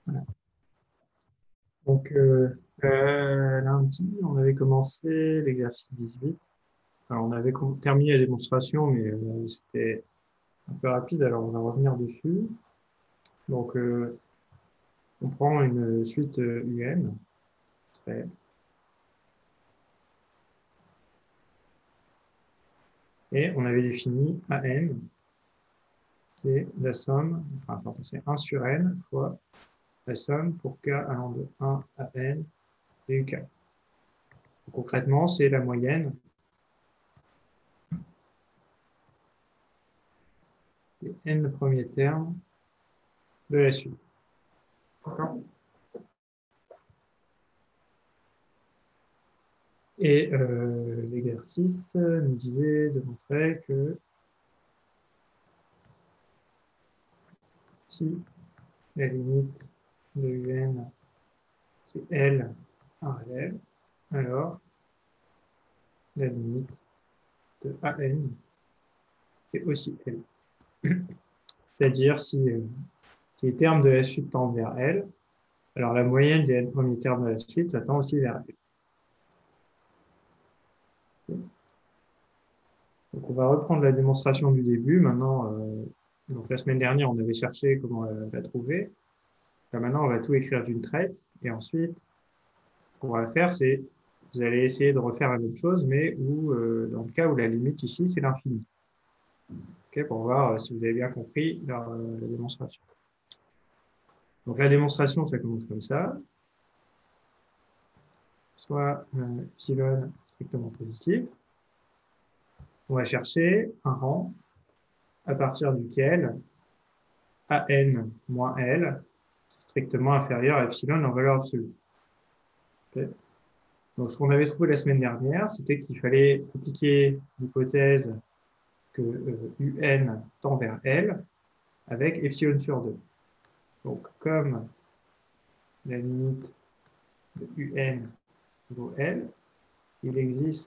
Voilà. Donc, lundi, on avait commencé l'exercice 18. Alors, on avait terminé la démonstration, mais c'était un peu rapide, alors on va revenir dessus. Donc, on prend une suite UN. Et on avait défini AN, c'est la somme, enfin, pardon, c'est 1 sur N fois la somme pour K allant de 1 à N et UK. Donc, concrètement, c'est la moyenne des N premiers termes de la suite. D'accord. Et l'exercice nous disait de montrer que si la limite de UN c'est L un réel, alors la limite de AN est aussi L. C'est-à-dire si les termes de la suite tendent vers L, alors la moyenne des N premiers termes de la suite, ça tend aussi vers L. Donc on va reprendre la démonstration du début. Maintenant, donc la semaine dernière, on avait cherché comment la trouver. Là, maintenant, on va tout écrire d'une traite. Et ensuite, ce qu'on va faire, c'est vous allez essayer de refaire la même chose, mais où, dans le cas où la limite ici, c'est l'infini. Okay, pour voir si vous avez bien compris la démonstration. Donc la démonstration, ça commence comme ça. Soit epsilon strictement positif. On va chercher un rang à partir duquel AN moins L strictement inférieur à epsilon en valeur absolue. Okay. Donc, ce qu'on avait trouvé la semaine dernière, c'était qu'il fallait appliquer l'hypothèse que UN tend vers L avec epsilon sur 2. Donc, comme la limite de UN vaut L, il existe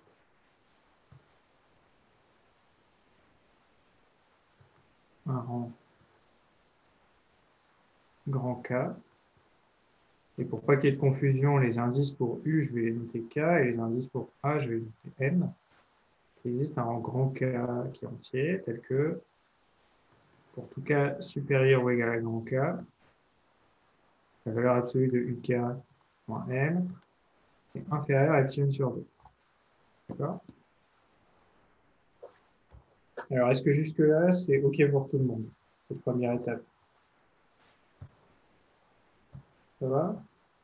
un rang grand K. Et pour pas qu'il y ait de confusion, les indices pour U, je vais les noter K, et les indices pour A, je vais les noter N. Il existe un rang grand K qui est entier, tel que pour tout K supérieur ou égal à grand K, la valeur absolue de UK moins N est inférieure à epsilon sur 2. D'accord. Alors, est-ce que jusque-là, c'est OK pour tout le monde, cette première étape? Ça va?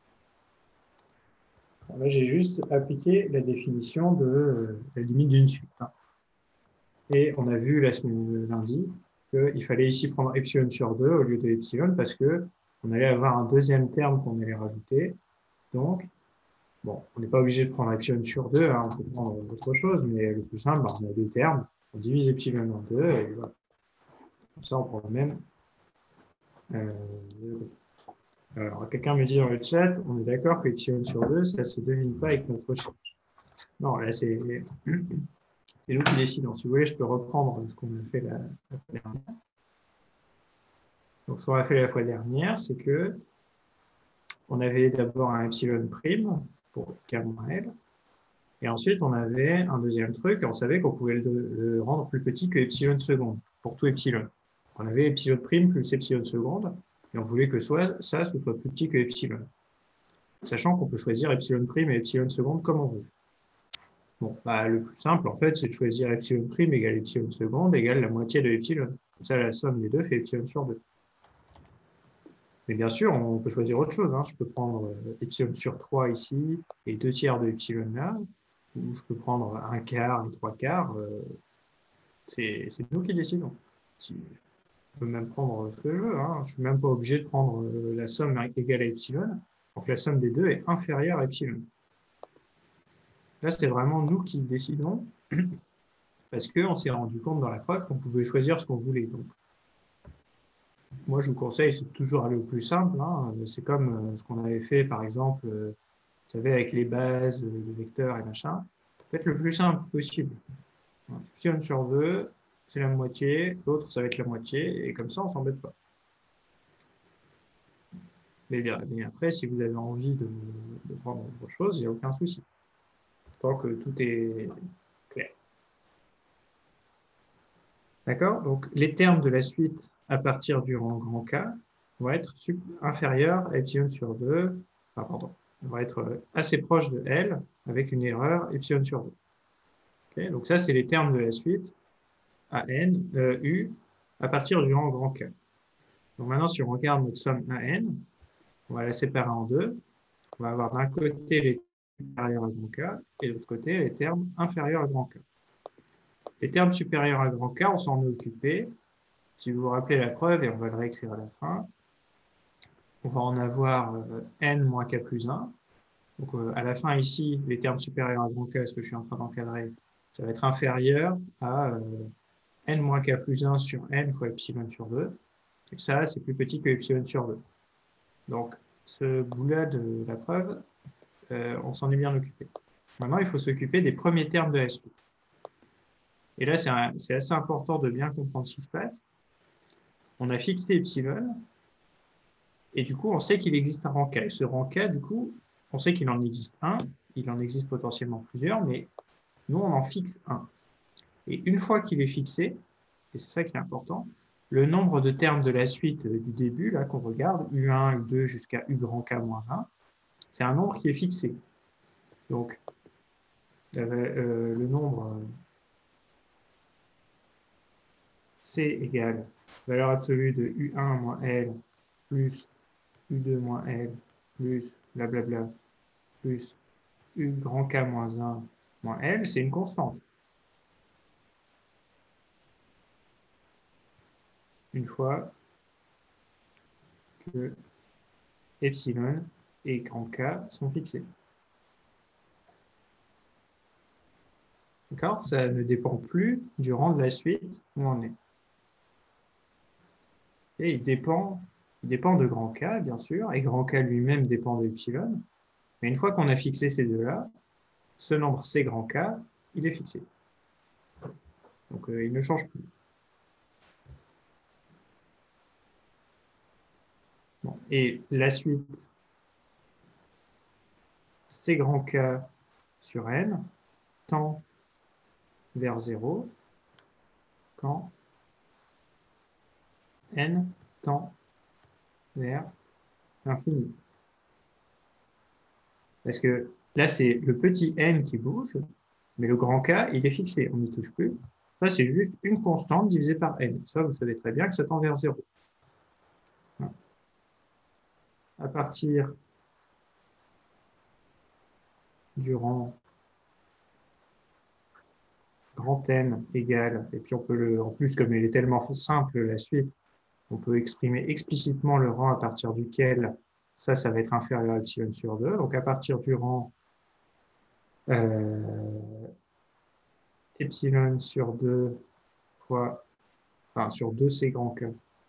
Alors là, j'ai juste appliqué la définition de la limite d'une suite. Et on a vu la semaine lundi qu'il fallait ici prendre epsilon sur 2 au lieu de epsilon parce qu'on allait avoir un deuxième terme qu'on allait rajouter. Donc, bon, on n'est pas obligé de prendre epsilon sur 2, hein, on peut prendre autre chose, mais le plus simple, on a deux termes, on divise epsilon en 2, et voilà. Comme ça, on prend le même. Euh, alors, quelqu'un me dit dans le chat, on est d'accord que epsilon sur 2, ça ne se devine pas avec notre recherche. Non, là, c'est nous qui décidons. Si vous voulez, je peux reprendre ce qu'on a fait la fois dernière. Donc, ce qu'on a fait la fois dernière, c'est que on avait d'abord un epsilon prime pour K moins L, et ensuite, on avait un deuxième truc, on savait qu'on pouvait le rendre plus petit que epsilon seconde, pour tout epsilon. On avait epsilon prime plus epsilon seconde, et on voulait que soit ça soit plus petit que epsilon. Sachant qu'on peut choisir epsilon prime et epsilon seconde comme on veut. Bon, bah, le plus simple, en fait, c'est de choisir epsilon prime égale epsilon seconde égale la moitié de epsilon. Comme ça, la somme des deux fait epsilon sur 2. Mais bien sûr, on peut choisir autre chose. Hein. Je peux prendre epsilon sur 3 ici et 2 tiers de epsilon là. Ou je peux prendre un quart et 3 quarts. C'est nous qui décidons. Si, je peux même prendre ce que je veux. Hein. Je ne suis même pas obligé de prendre la somme égale à epsilon. Donc la somme des deux est inférieure à epsilon. Là, c'est vraiment nous qui décidons parce qu'on s'est rendu compte dans la preuve qu'on pouvait choisir ce qu'on voulait. Donc, moi, je vous conseille, c'est toujours aller au plus simple. Hein. C'est comme ce qu'on avait fait, par exemple, vous savez, avec les bases, les vecteurs et machin. Faites le plus simple possible. Epsilon sur 2, c'est la moitié. L'autre, ça va être la moitié. Et comme ça, on ne s'embête pas. Mais après, si vous avez envie de prendre autre chose, il n'y a aucun souci. Tant que tout est clair. D'accord? Donc, les termes de la suite à partir du rang grand K vont être inférieurs à epsilon sur 2, enfin, pardon, vont être assez proches de L avec une erreur epsilon sur 2. Okay? Donc, ça, c'est les termes de la suite à N, U, à partir du rang grand K. Donc, maintenant, si on regarde notre somme AN, on va la séparer en deux. On va avoir d'un côté les termes supérieurs à grand K et de l'autre côté les termes inférieurs à grand K. Les termes supérieurs à grand K, on s'en est occupé. Si vous vous rappelez la preuve, et on va le réécrire à la fin, on va en avoir n moins k plus 1. Donc, à la fin, ici, les termes supérieurs à grand K, ce que je suis en train d'encadrer, ça va être inférieur à n moins k plus 1 sur n fois epsilon sur 2. Et ça, c'est plus petit que epsilon sur 2. Donc, ce bout-là de la preuve, on s'en est bien occupé. Maintenant, il faut s'occuper des premiers termes de la suite. Et là, c'est assez important de bien comprendre ce qui se passe. On a fixé epsilon, et du coup, on sait qu'il existe un rang K. Et ce rang K, du coup, on sait qu'il en existe un, il en existe potentiellement plusieurs, mais nous, on en fixe un. Et une fois qu'il est fixé, et c'est ça qui est important, le nombre de termes de la suite du début, là qu'on regarde, U1, U2 jusqu'à U grand K moins 1, c'est un nombre qui est fixé. Donc, le nombre C égale valeur absolue de U1 moins L plus U2 moins L plus blablabla plus U grand K moins 1 moins L, c'est une constante. Une fois que epsilon et grand K sont fixés. D'accord? Ça ne dépend plus du rang de la suite où on est. Et il dépend de grand K, bien sûr, et grand K lui-même dépend de epsilon. Mais une fois qu'on a fixé ces deux-là, ce nombre C grand K, il est fixé. Donc, il ne change plus. Bon. Et la suite, C grand K sur N tend vers 0 quand N tend vers l'infini. Parce que là, c'est le petit n qui bouge, mais le grand K, il est fixé, on n'y touche plus. Ça, c'est juste une constante divisée par n. Ça, vous savez très bien que ça tend vers 0. À partir du rang grand N égale, et puis on peut en plus, comme il est tellement simple la suite, on peut exprimer explicitement le rang à partir duquel ça va être inférieur à epsilon sur 2. Donc à partir du rang epsilon sur 2 fois, enfin sur 2c grand K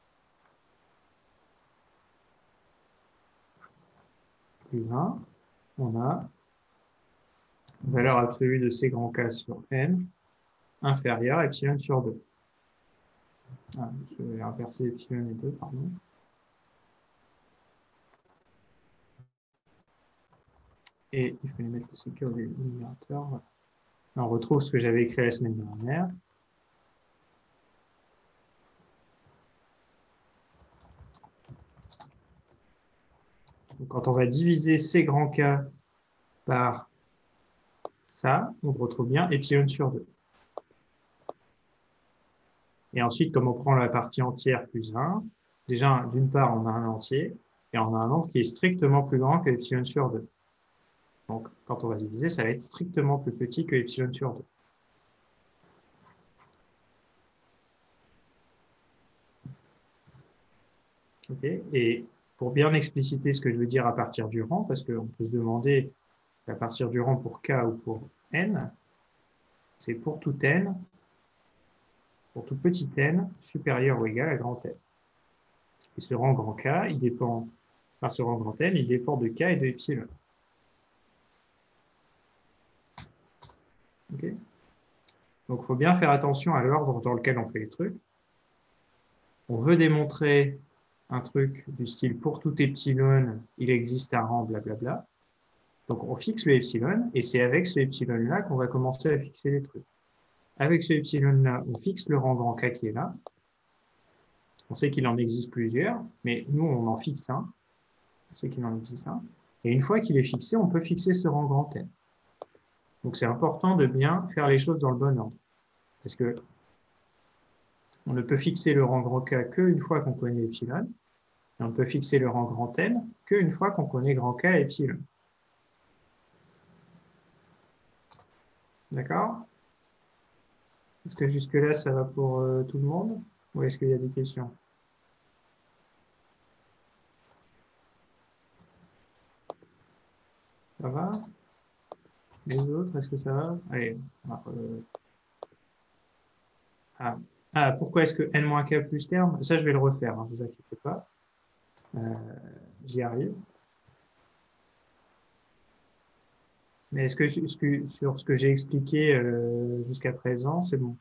plus 1, on a valeur absolue de c grand K sur n inférieure à epsilon sur 2. Ah, je vais inverser epsilon et 2, pardon. Et il faut les mettre aussi au numérateur. On retrouve ce que j'avais écrit la semaine dernière. Donc, quand on va diviser c grand K par ça, on retrouve bien epsilon sur 2. Et ensuite, comme on prend la partie entière plus 1, déjà, d'une part, on a un entier, et on a un nombre qui est strictement plus grand que epsilon sur 2. Donc, quand on va diviser, ça va être strictement plus petit que epsilon sur 2. Okay. Et pour bien expliciter ce que je veux dire à partir du rang, parce qu'on peut se demander à partir du rang pour K ou pour N, c'est pour tout N, pour tout petit n supérieur ou égal à grand N. Et ce rang grand K, il dépend, enfin ce rang grand N, il dépend de K et de epsilon. Okay. Donc, il faut bien faire attention à l'ordre dans lequel on fait les trucs. On veut démontrer un truc du style pour tout epsilon, il existe un rang, blablabla. Donc, on fixe le epsilon et c'est avec ce epsilon-là qu'on va commencer à fixer les trucs. Avec ce epsilon-là, on fixe le rang grand K qui est là. On sait qu'il en existe plusieurs, mais nous, on en fixe un. On sait qu'il en existe un. Et une fois qu'il est fixé, on peut fixer ce rang grand N. Donc, c'est important de bien faire les choses dans le bon ordre. Parce que on ne peut fixer le rang grand K qu'une fois qu'on connaît epsilon. Et on peut fixer le rang grand N qu'une fois qu'on connaît grand K et epsilon. D'accord? Est-ce que jusque-là, ça va pour tout le monde? Ou est-ce qu'il y a des questions? Ça va? Les autres, est-ce que ça va? Allez. Ah. Ah, pourquoi est-ce que n-k plus terme? Ça, je vais le refaire, ne vous inquiétez pas. Euh, J'y arrive. Mais est-ce que, sur ce que j'ai expliqué jusqu'à présent, c'est bon?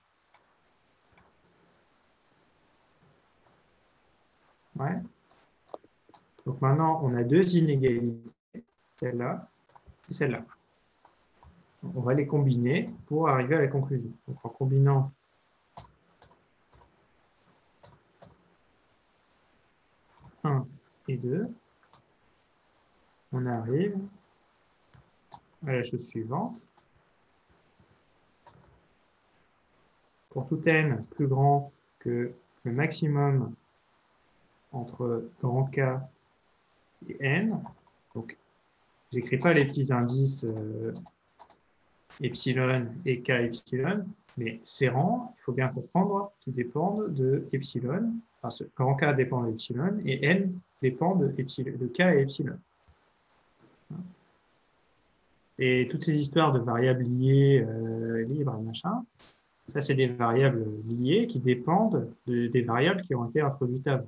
Ouais. Donc maintenant, on a deux inégalités, celle-là et celle-là. On va les combiner pour arriver à la conclusion. Donc en combinant un et 2, on arrive à la chose suivante. Pour tout n plus grand que le maximum entre grand K et n, donc j'écris pas les petits indices epsilon et k epsilon, mais ces rangs, il faut bien comprendre qu'ils dépendent de epsilon, parce que grand K dépend de epsilon et n dépend de k et epsilon. Et toutes ces histoires de variables liées, libres, machin, ça c'est des variables liées qui dépendent des variables qui ont été introduites avant.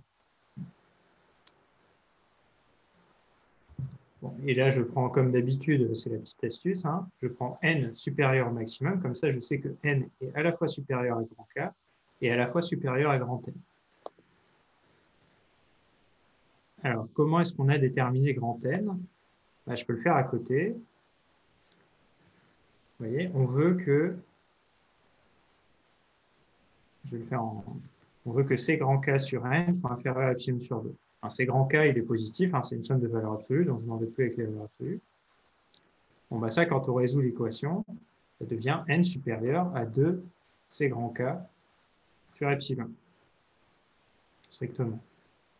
Bon, et là, je prends comme d'habitude, c'est la petite astuce, hein, je prends n supérieur au maximum, comme ça je sais que n est à la fois supérieur à grand K et à la fois supérieur à grand N. Alors, comment est-ce qu'on a déterminé grand N? Ben, je peux le faire à côté. Vous voyez, on veut que, je vais le faire on veut que C grand K sur N soit inférieur à epsilon sur 2. Alors, C grand K, il est positif, hein, c'est une somme de valeurs absolues, donc je n'en vais plus avec les valeurs absolues. Bon, bah ça, quand on résout l'équation, ça devient n supérieur à 2 C grand K sur epsilon, strictement.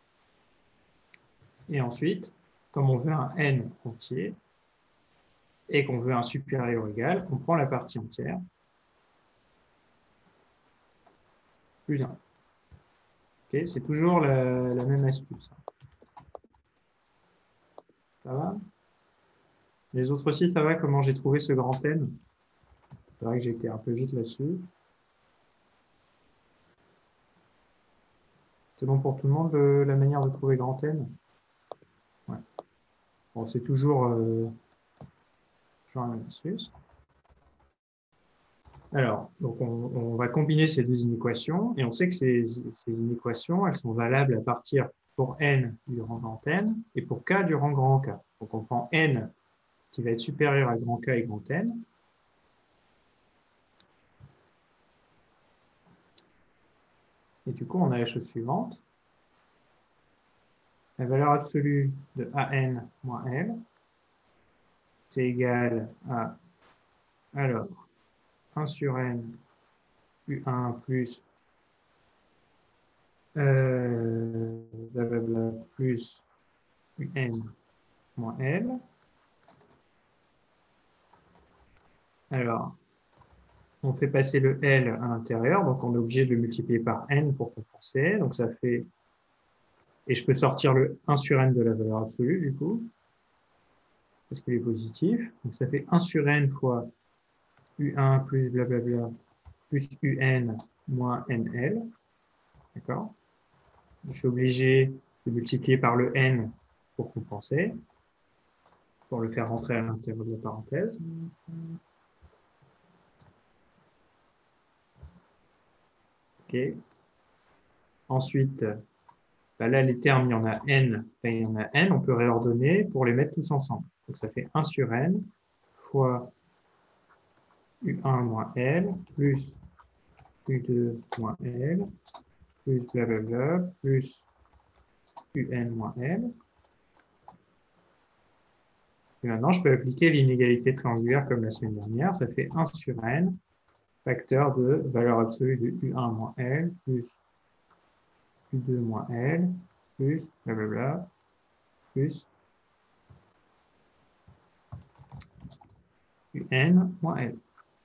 Et ensuite, comme on veut un n entier et qu'on veut un supérieur ou égal, on prend la partie entière plus 1. Okay, c'est toujours la même astuce. Ça va? Les autres aussi, ça va? Comment j'ai trouvé ce grand n? C'est vrai que j'ai été un peu vite là-dessus. C'est bon pour tout le monde la manière de trouver grand n? Ouais. Bon, c'est toujours la même astuce. Alors, donc on va combiner ces deux inéquations et on sait que ces inéquations, elles sont valables à partir pour n du rang grand N et pour k du rang grand K. Donc on prend n qui va être supérieur à grand K et grand N. Et du coup, on a la chose suivante. La valeur absolue de an moins L, c'est égal à, alors, 1 sur n u1 plus blablabla plus un moins L. Alors, on fait passer le L à l'intérieur, donc on est obligé de le multiplier par n pour compenser. Donc ça fait, et je peux sortir le 1 sur n de la valeur absolue du coup, parce qu'il est positif. Donc ça fait 1 sur n fois u1 plus blablabla plus un moins nl. D'accord? Je suis obligé de multiplier par le n pour compenser, pour le faire rentrer à l'intérieur de la parenthèse. OK. Ensuite, bah là, les termes, il y en a n, enfin, il y en a n, on peut réordonner pour les mettre tous ensemble. Donc, ça fait 1 sur n fois U1 moins L plus U2 moins L plus blablabla plus UN moins L. Et maintenant, je peux appliquer l'inégalité triangulaire comme la semaine dernière. Ça fait 1 sur n, facteur de valeur absolue de U1 moins L plus U2 moins L plus blablabla plus UN moins L.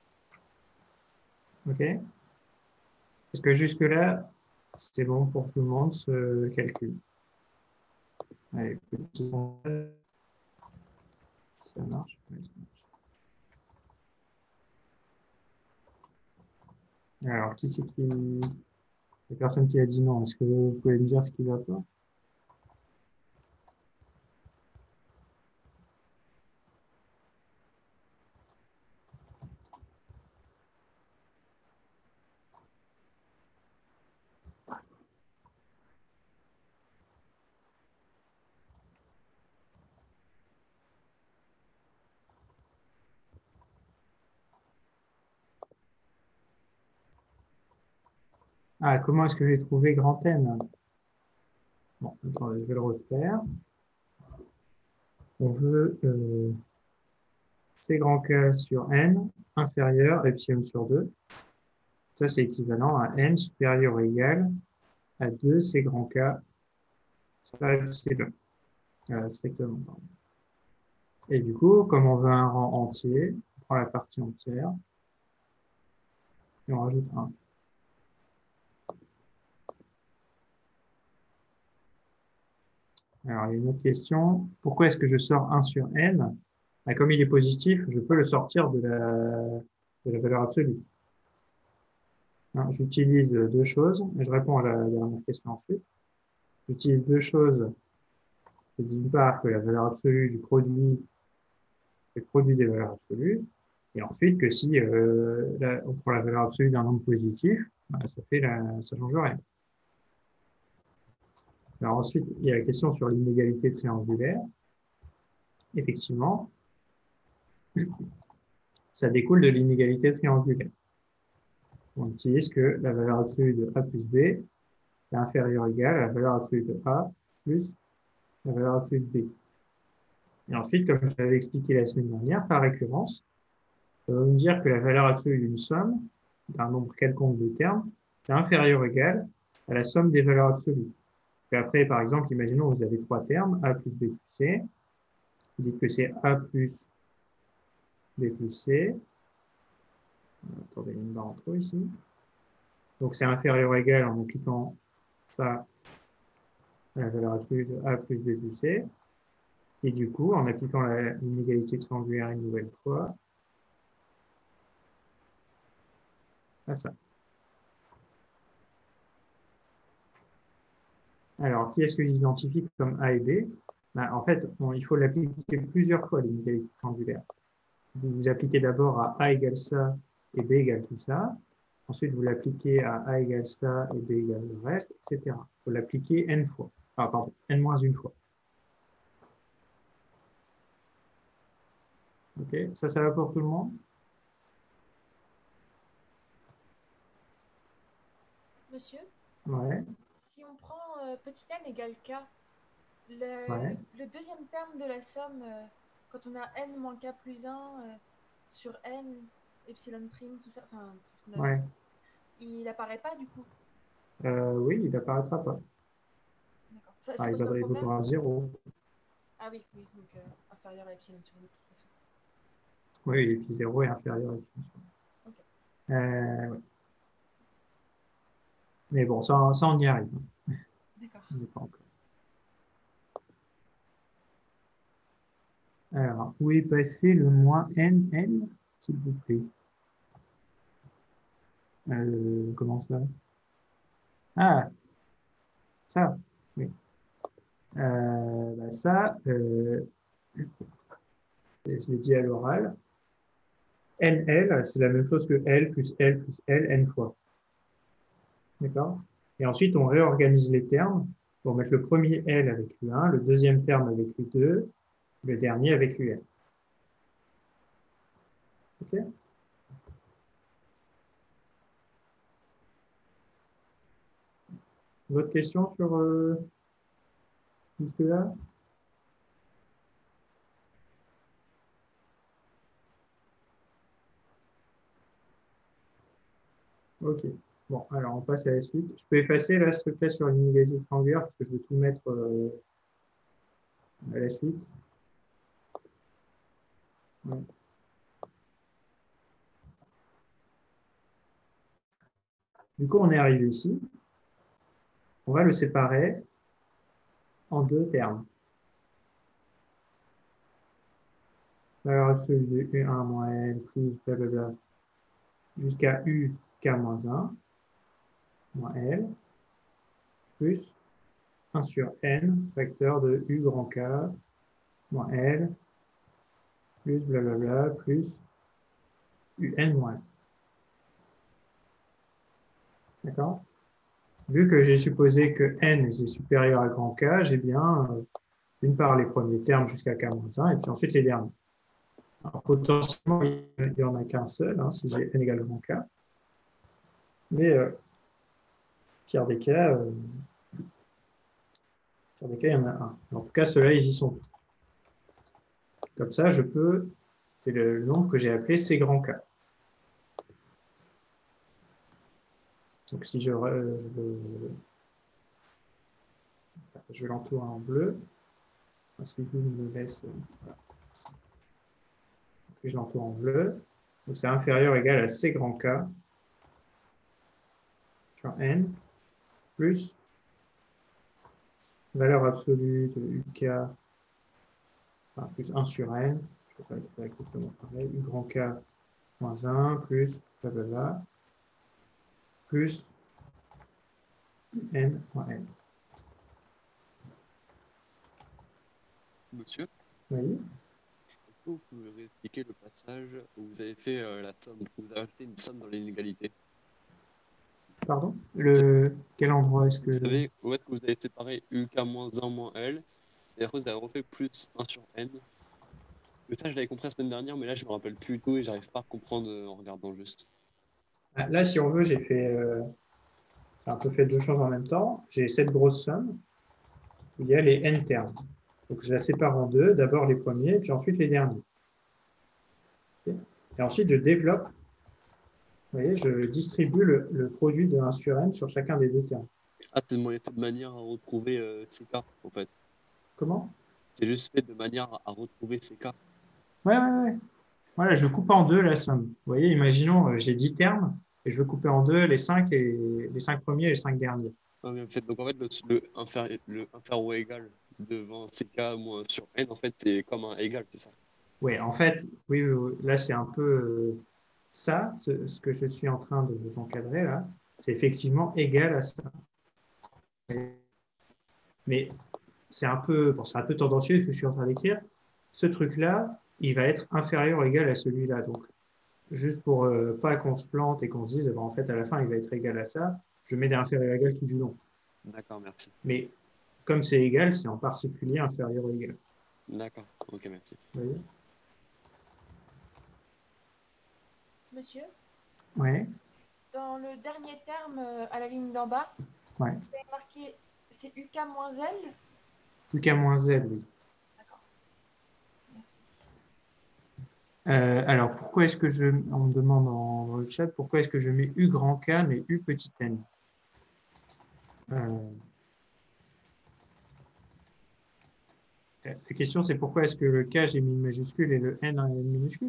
OK? Est-ce que jusque-là, c'est bon pour tout le monde ce calcul? Allez, petit sondage. Ça marche. Oui, ça marche. Alors, qui c'est qui... La personne qui a dit non, est-ce que vous pouvez me dire ce qui va pas? Ah, comment est-ce que j'ai trouvé grand N? Bon, attendez, je vais le refaire. On veut C grand K sur N inférieur à epsilon sur 2. Ça, c'est équivalent à N supérieur ou égal à 2 C grand K sur epsilon. Strictement. Et du coup, comme on veut un rang entier, on prend la partie entière et on rajoute 1. Alors, il y a une autre question. Pourquoi est-ce que je sors 1 sur N? Bah, comme il est positif, je peux le sortir de la valeur absolue. Hein, j'utilise deux choses, et je réponds à la dernière question ensuite. J'utilise deux choses. C'est d'une part que la valeur absolue du produit est le produit des valeurs absolues, et ensuite que si on prend la valeur absolue d'un nombre positif, bah, ça change rien. Alors ensuite, il y a la question sur l'inégalité triangulaire. Effectivement, ça découle de l'inégalité triangulaire. On utilise que la valeur absolue de A plus B est inférieure ou égale à la valeur absolue de A plus la valeur absolue de B. Et ensuite, comme je l'avais expliqué la semaine dernière, par récurrence, ça veut dire que la valeur absolue d'une somme, d'un nombre quelconque de termes, est inférieure ou égale à la somme des valeurs absolues. Et après, par exemple, imaginons que vous avez trois termes, A plus B plus C. Vous dites que c'est A plus B plus C. Attendez, il y a une barre en trop ici. Donc, c'est inférieur ou égal en appliquant ça à la valeur absolue de A plus B plus C. Et du coup, en appliquant l'inégalité triangulaire une nouvelle fois, à ça. Alors, qui est-ce que j'identifie comme A et B? Ben, en fait, il faut l'appliquer plusieurs fois, l'inégalité triangulaire. Vous appliquez d'abord à A égale ça et B égale tout ça. Ensuite, vous l'appliquez à A égale ça et B égale le reste, etc. Il faut l'appliquer n fois. Ah, pardon, n moins une fois. OK, ça va pour tout le monde? Monsieur, Ouais, si on prend petit n égale k, ouais, le deuxième terme de la somme, quand on a n moins k plus 1 sur n, epsilon prime, tout ça, enfin, c'est ce qu'on a vu, ouais. il apparaît pas du coup. Oui, il n'apparaîtra pas. D'accord. Ça Ah, pose pas de il problème? vaudra 0. Ah oui, oui, donc inférieur à epsilon sur 2 de toute façon. Oui, et puis 0 est inférieur à epsilon. Ok, Ouais. Mais bon, ça on y arrive. d'accord. On n'est pas encore. Alors, où est passé le moins NL, s'il vous plaît? Comment ça? Ah, ça, oui. Bah ça, je l'ai dit à l'oral. NL, c'est la même chose que L plus L plus L, N fois. D'accord? Et ensuite, on réorganise les termes. On va mettre le premier L avec U1, le deuxième terme avec U2, le dernier avec UN. OK? Votre question sur jusque-là? OK. Bon, alors on passe à la suite. Je peux effacer là, ce truc-là sur une négative triangulaire parce que je vais tout mettre à la suite. Ouais. Du coup, on est arrivé ici. On va le séparer en deux termes. Valeur absolue de U1 moins N plus blablabla jusqu'à UK moins 1 moins L plus 1 sur N facteur de U grand K moins L plus blablabla plus UN moins N. D'accord? Vu que j'ai supposé que N est supérieur à grand K, j'ai bien d'une part les premiers termes jusqu'à K-1 et puis ensuite les derniers. Alors, potentiellement, il n'y en a qu'un seul, hein, si j'ai N égale grand K. Mais pire des cas, il y en a un. En tout cas, ceux-là, ils y sont. Comme ça, je peux, c'est le nombre que j'ai appelé C grand K. Donc si je l'entoure en bleu, parce qu'il me laisse, voilà. Je l'entoure en bleu, donc c'est inférieur ou égal à C grand K sur N plus valeur absolue de UK, enfin, plus 1 sur N, je ne vais pas écrire exactement pareil, U grand K moins 1 plus blablabla, plus N moins N. Monsieur, Oui. est-ce que vous pouvez réexpliquer le passage où vous avez fait la somme, où vous avez ajouté une somme dans l'inégalité? Pardon? Quel endroit est-ce que... Vous savez où est-ce que vous avez séparé UK-1 moins L, et après vous avez refait plus 1 sur N. Et ça, je l'avais compris la semaine dernière, mais là, je me rappelle plus du tout et j'arrive pas à comprendre en regardant juste. Là, si on veut, j'ai un peu fait deux choses en même temps. J'ai cette grosse somme où il y a les n termes. Donc, je la sépare en deux, d'abord les premiers, puis ensuite les derniers. Okay. Et ensuite, je développe, vous voyez, je distribue le produit de 1 sur n sur chacun des deux termes. Ah, c'est de manière à retrouver CK, en fait. Comment? C'est juste fait de manière à retrouver CK. Ouais, ouais, ouais. Voilà, je coupe en deux la somme. Vous voyez, imaginons, j'ai 10 termes et je veux couper en deux les 5 premiers et les 5 derniers. Ah, mais en fait, donc en fait, le inférieur ou égal devant CK moins sur N, en fait, c'est comme un égal, c'est ça? Oui, en fait, oui, là, c'est un peu ça, ce que je suis en train de d'encadrer là, c'est effectivement égal à ça. Mais bon, c'est un peu tendancieux ce que je suis en train d'écrire. Ce truc-là, il va être inférieur ou égal à celui-là. Donc, juste pour pas qu'on se plante et qu'on se dise, ben, en fait, à la fin, il va être égal à ça, je mets des inférieur ou égal tout du long. D'accord, merci. Mais comme c'est égal, c'est en particulier inférieur ou égal. D'accord, ok, merci. Vous voyez? Monsieur, Ouais, dans le dernier terme, à la ligne d'en bas, ouais. vous avez marqué c'est UK moins L. Tout cas moins Z, oui. D'accord. Merci. Alors, pourquoi est-ce que on me demande dans le chat, pourquoi est-ce que je mets U grand K mais U petit n? euh, La question, c'est pourquoi est-ce que le K, j'ai mis une majuscule et le N, une minuscule?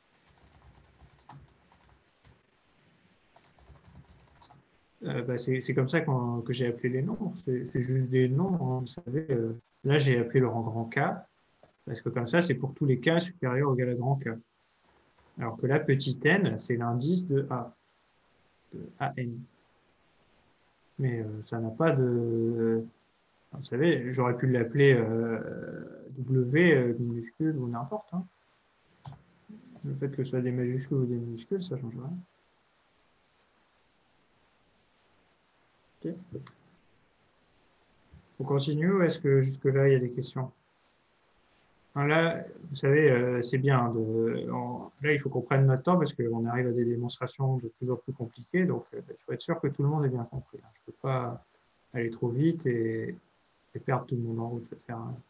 Bah, c'est comme ça que j'ai appelé les noms. C'est juste des noms, hein, vous savez. Là, j'ai appelé le rang grand K, parce que comme ça, c'est pour tous les K supérieurs ou égal à grand K. Alors que là, petit n, c'est l'indice de A, de AN. Mais ça n'a pas de... Vous savez, j'aurais pu l'appeler W minuscule ou n'importe, hein. Le fait que ce soit des majuscules ou des minuscules, ça ne change rien. Okay. On continue ou est-ce que jusque-là, il y a des questions? Hein, là, vous savez, c'est bien. Là, il faut qu'on prenne notre temps parce qu'on arrive à des démonstrations de plus en plus compliquées. Donc, il faut être sûr que tout le monde ait bien compris. Je ne peux pas aller trop vite et perdre tout le monde en route. Ça sert à rien.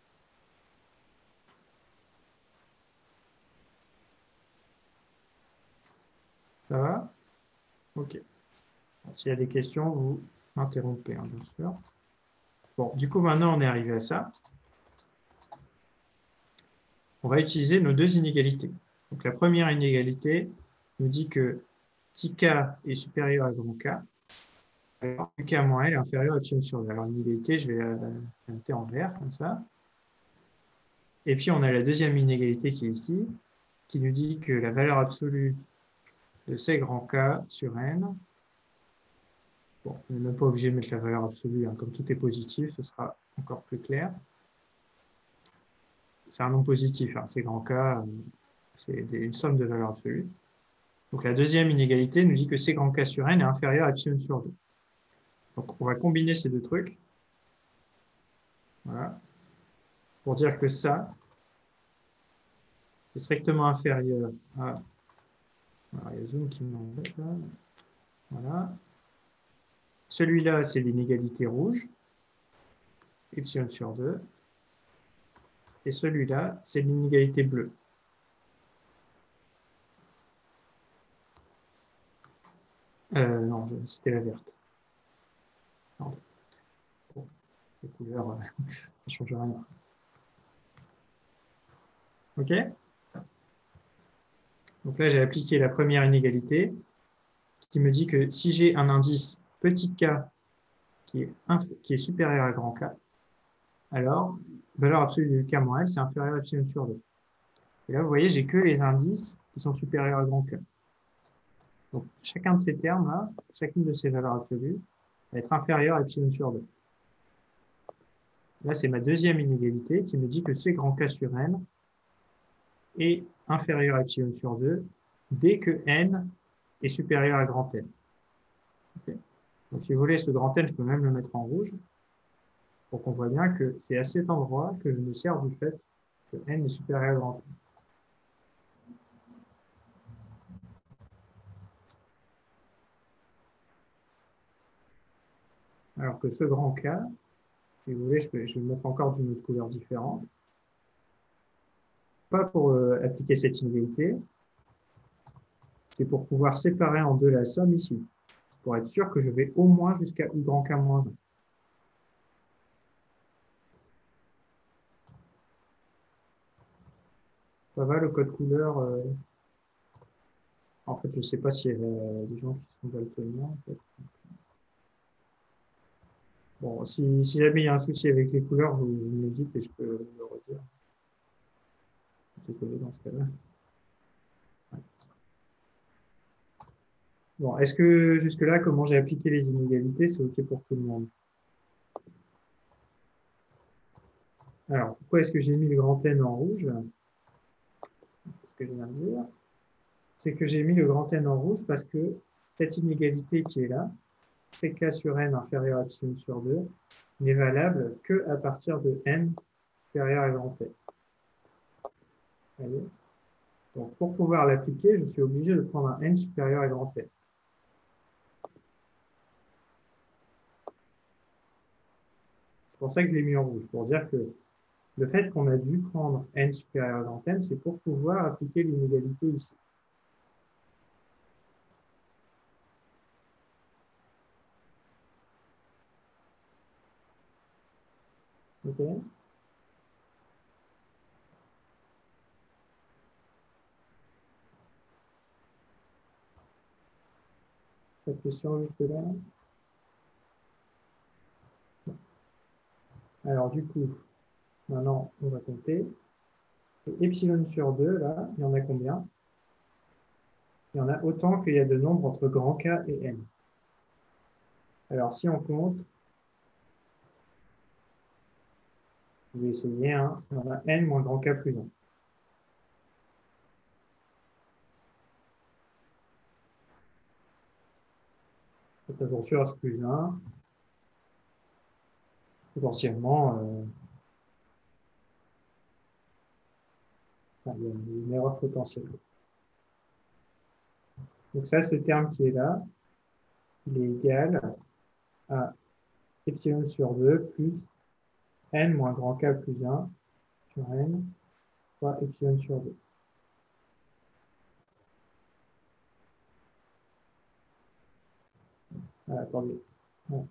Ça va? OK. S'il y a des questions, vous m'interrompez, hein, bien sûr. Bon, du coup, maintenant, on est arrivé à ça. On va utiliser nos deux inégalités. Donc, la première inégalité nous dit que si k est supérieur à grand K, alors K moins L est inférieur à epsilon sur 2. Alors, l'inégalité, je vais la noter en vert, comme ça. Et puis, on a la deuxième inégalité qui est ici, qui nous dit que la valeur absolue de C grand K sur N, bon, on n'est même pas obligé de mettre la valeur absolue, hein, comme tout est positif, ce sera encore plus clair. C'est un nombre positif, hein, C grand K, c'est une somme de valeurs absolues. Donc la deuxième inégalité nous dit que C grand K sur N est inférieur à epsilon sur 2. Donc on va combiner ces deux trucs. Voilà. Pour dire que ça est strictement inférieur à... Alors, il y a Zoom qui m'embête là. Voilà. Celui-là, c'est l'inégalité rouge, epsilon sur 2. Et celui-là, c'est l'inégalité bleue. Non, c'était la verte. Pardon. Bon, les couleurs, ça ne change rien. OK? Donc là, j'ai appliqué la première inégalité qui me dit que si j'ai un indice petit k qui est supérieur à grand K, alors valeur absolue de K moins L, c'est inférieur à epsilon sur 2. Et là, vous voyez, j'ai que les indices qui sont supérieurs à grand K. Donc, chacun de ces termes-là, chacune de ces valeurs absolues, va être inférieure à epsilon sur 2. Là, c'est ma deuxième inégalité qui me dit que C grand K sur N est inférieur à epsilon sur 2 dès que N est supérieur à grand N. Okay. Donc, si vous voulez, ce grand N, je peux même le mettre en rouge pour qu'on voit bien que c'est à cet endroit que je me sers du fait que N est supérieur à grand N. Alors que ce grand K, si vous voulez, je vais le mettre encore d'une autre couleur différente. Pas pour appliquer cette inégalité, c'est pour pouvoir séparer en deux la somme ici, pour être sûr que je vais au moins jusqu'à U grand K moins 1. Ça va le code couleur En fait, je ne sais pas s'il y a des gens qui sont daltoniens. En fait. Bon, si jamais il y a un souci avec les couleurs, vous me le dites et je peux le redire. Désolé dans ce cas-là. Ouais. Bon, est-ce que jusque-là, comment j'ai appliqué les inégalités, c'est OK pour tout le monde? Alors, pourquoi est-ce que j'ai mis le grand N en rouge? Ce que je viens de dire, c'est que j'ai mis le grand N en rouge parce que cette inégalité qui est là, CK sur N inférieur à epsilon sur 2, n'est valable qu'à partir de N supérieur à grand N. Voyez. Donc, pour pouvoir l'appliquer, je suis obligé de prendre un N supérieur à grand N. C'est pour ça que je l'ai mis en rouge, pour dire que le fait qu'on a dû prendre N supérieur à grand N, c'est pour pouvoir appliquer l'inégalité ici. OK? Pas de question jusque-là? Alors, du coup, maintenant, on va compter. Et epsilon sur 2, là, il y en a combien? Il y en a autant qu'il y a de nombres entre grand K et N. Alors, si on compte, je vais essayer, hein, il y en a N moins grand K plus 1. Attention à ce plus 1. potentiellement, il y a une erreur potentielle. Donc ça, ce terme qui est là, il est égal à epsilon sur 2 plus n moins grand K plus 1 sur n fois epsilon sur 2. Ah, attendez. Ouais.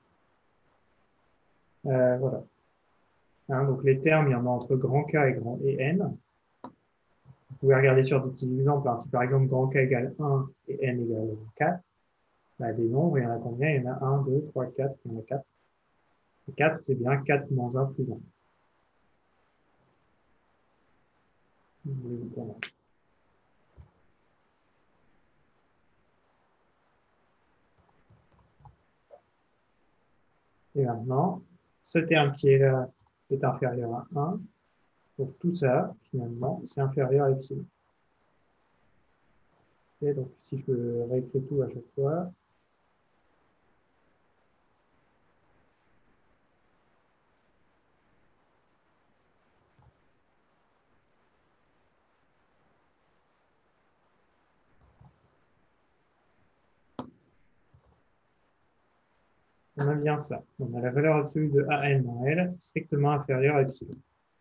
Voilà. Hein, donc les termes, il y en a entre grand K et n. Vous pouvez regarder sur des petits exemples. Hein. Si par exemple grand K égale 1 et n égale 4, bah, des nombres, il y en a combien? Il y en a 1, 2, 3, 4, il y en a 4. Et 4, c'est bien 4 moins 1 plus 1. Et maintenant, ce terme qui est là est inférieur à 1. Donc tout ça, finalement, c'est inférieur à epsilon. Et donc si je réécris tout à chaque fois, on a bien ça. On a la valeur absolue de AN moins L strictement inférieure à epsilon.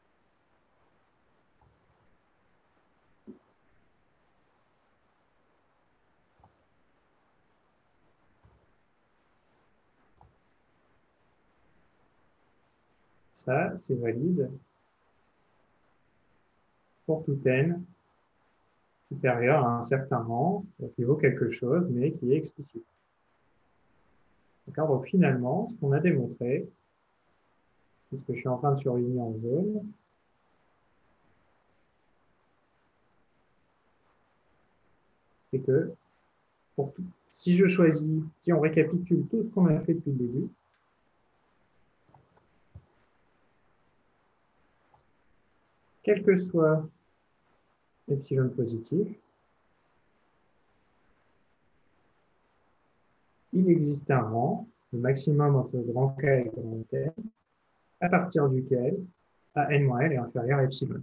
Ça, c'est valide pour tout n supérieur à un certain rang, qui vaut quelque chose, mais qui est explicite. Donc finalement, ce qu'on a démontré, c'est ce que je suis en train de surligner en jaune, c'est que pour tout, si je choisis, si on récapitule tout ce qu'on a fait depuis le début, quel que soit epsilon positif, il existe un rang, le maximum entre grand K et grand N, à partir duquel AN-L est inférieur à epsilon.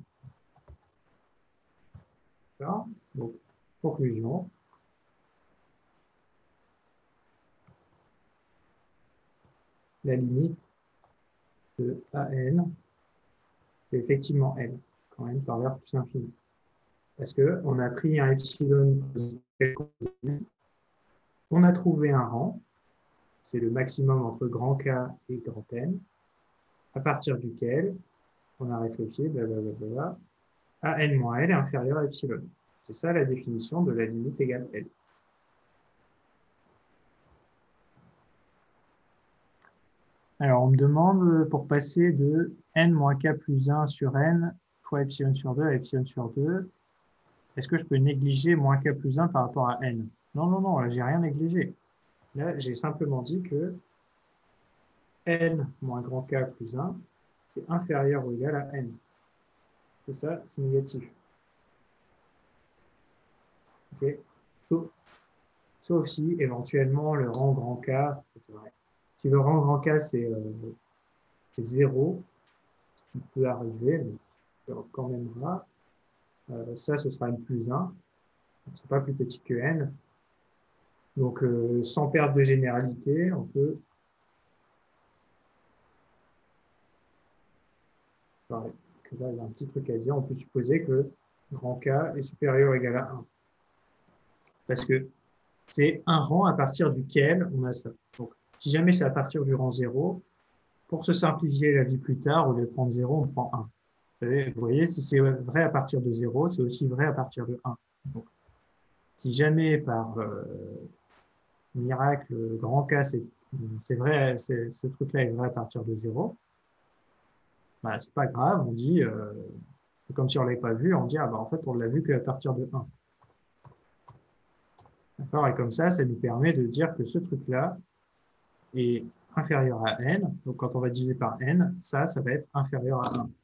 D'accord? Donc, conclusion. La limite de AN, c'est effectivement L, quand n tend vers plus l'infini. Parce qu'on a pris un epsilon positif, on a trouvé un rang, c'est le maximum entre grand K et grand N, à partir duquel on a réfléchi, blablabla, AN-L est inférieur à epsilon. C'est ça la définition de la limite égale L. Alors, on me demande, pour passer de n moins k plus 1 sur n fois epsilon sur 2 à epsilon sur 2, est-ce que je peux négliger moins k plus 1 par rapport à n? Non, non, non, là, j'ai rien négligé. Là, j'ai simplement dit que n moins grand k plus 1 est inférieur ou égal à n. Tout ça, c'est négatif. Okay. Sauf si, éventuellement, le rang grand K, c'est vrai. Si le rang grand K, c'est 0, ce qui peut arriver, mais c'est quand même rare, ça, ce sera n plus 1. Ce n'est pas plus petit que n. Donc, sans perte de généralité, on peut... Pareil, que là, il y a un petit truc à dire. On peut supposer que grand K est supérieur ou égal à 1. Parce que c'est un rang à partir duquel on a ça. Donc, si jamais c'est à partir du rang 0, pour se simplifier la vie plus tard, au lieu de prendre 0, on prend 1. Vous voyez, si c'est vrai à partir de 0, c'est aussi vrai à partir de 1. Donc, si jamais par miracle, grand K, c'est vrai, ce truc-là est vrai à partir de 0, bah, c'est pas grave, on dit, c'est comme si on l'avait pas vu, on dit, ah bah en fait, on l'a vu qu'à partir de 1. D'accord? Et comme ça nous permet de dire que ce truc-là est inférieur à n. Donc, quand on va diviser par n, ça va être inférieur à 1.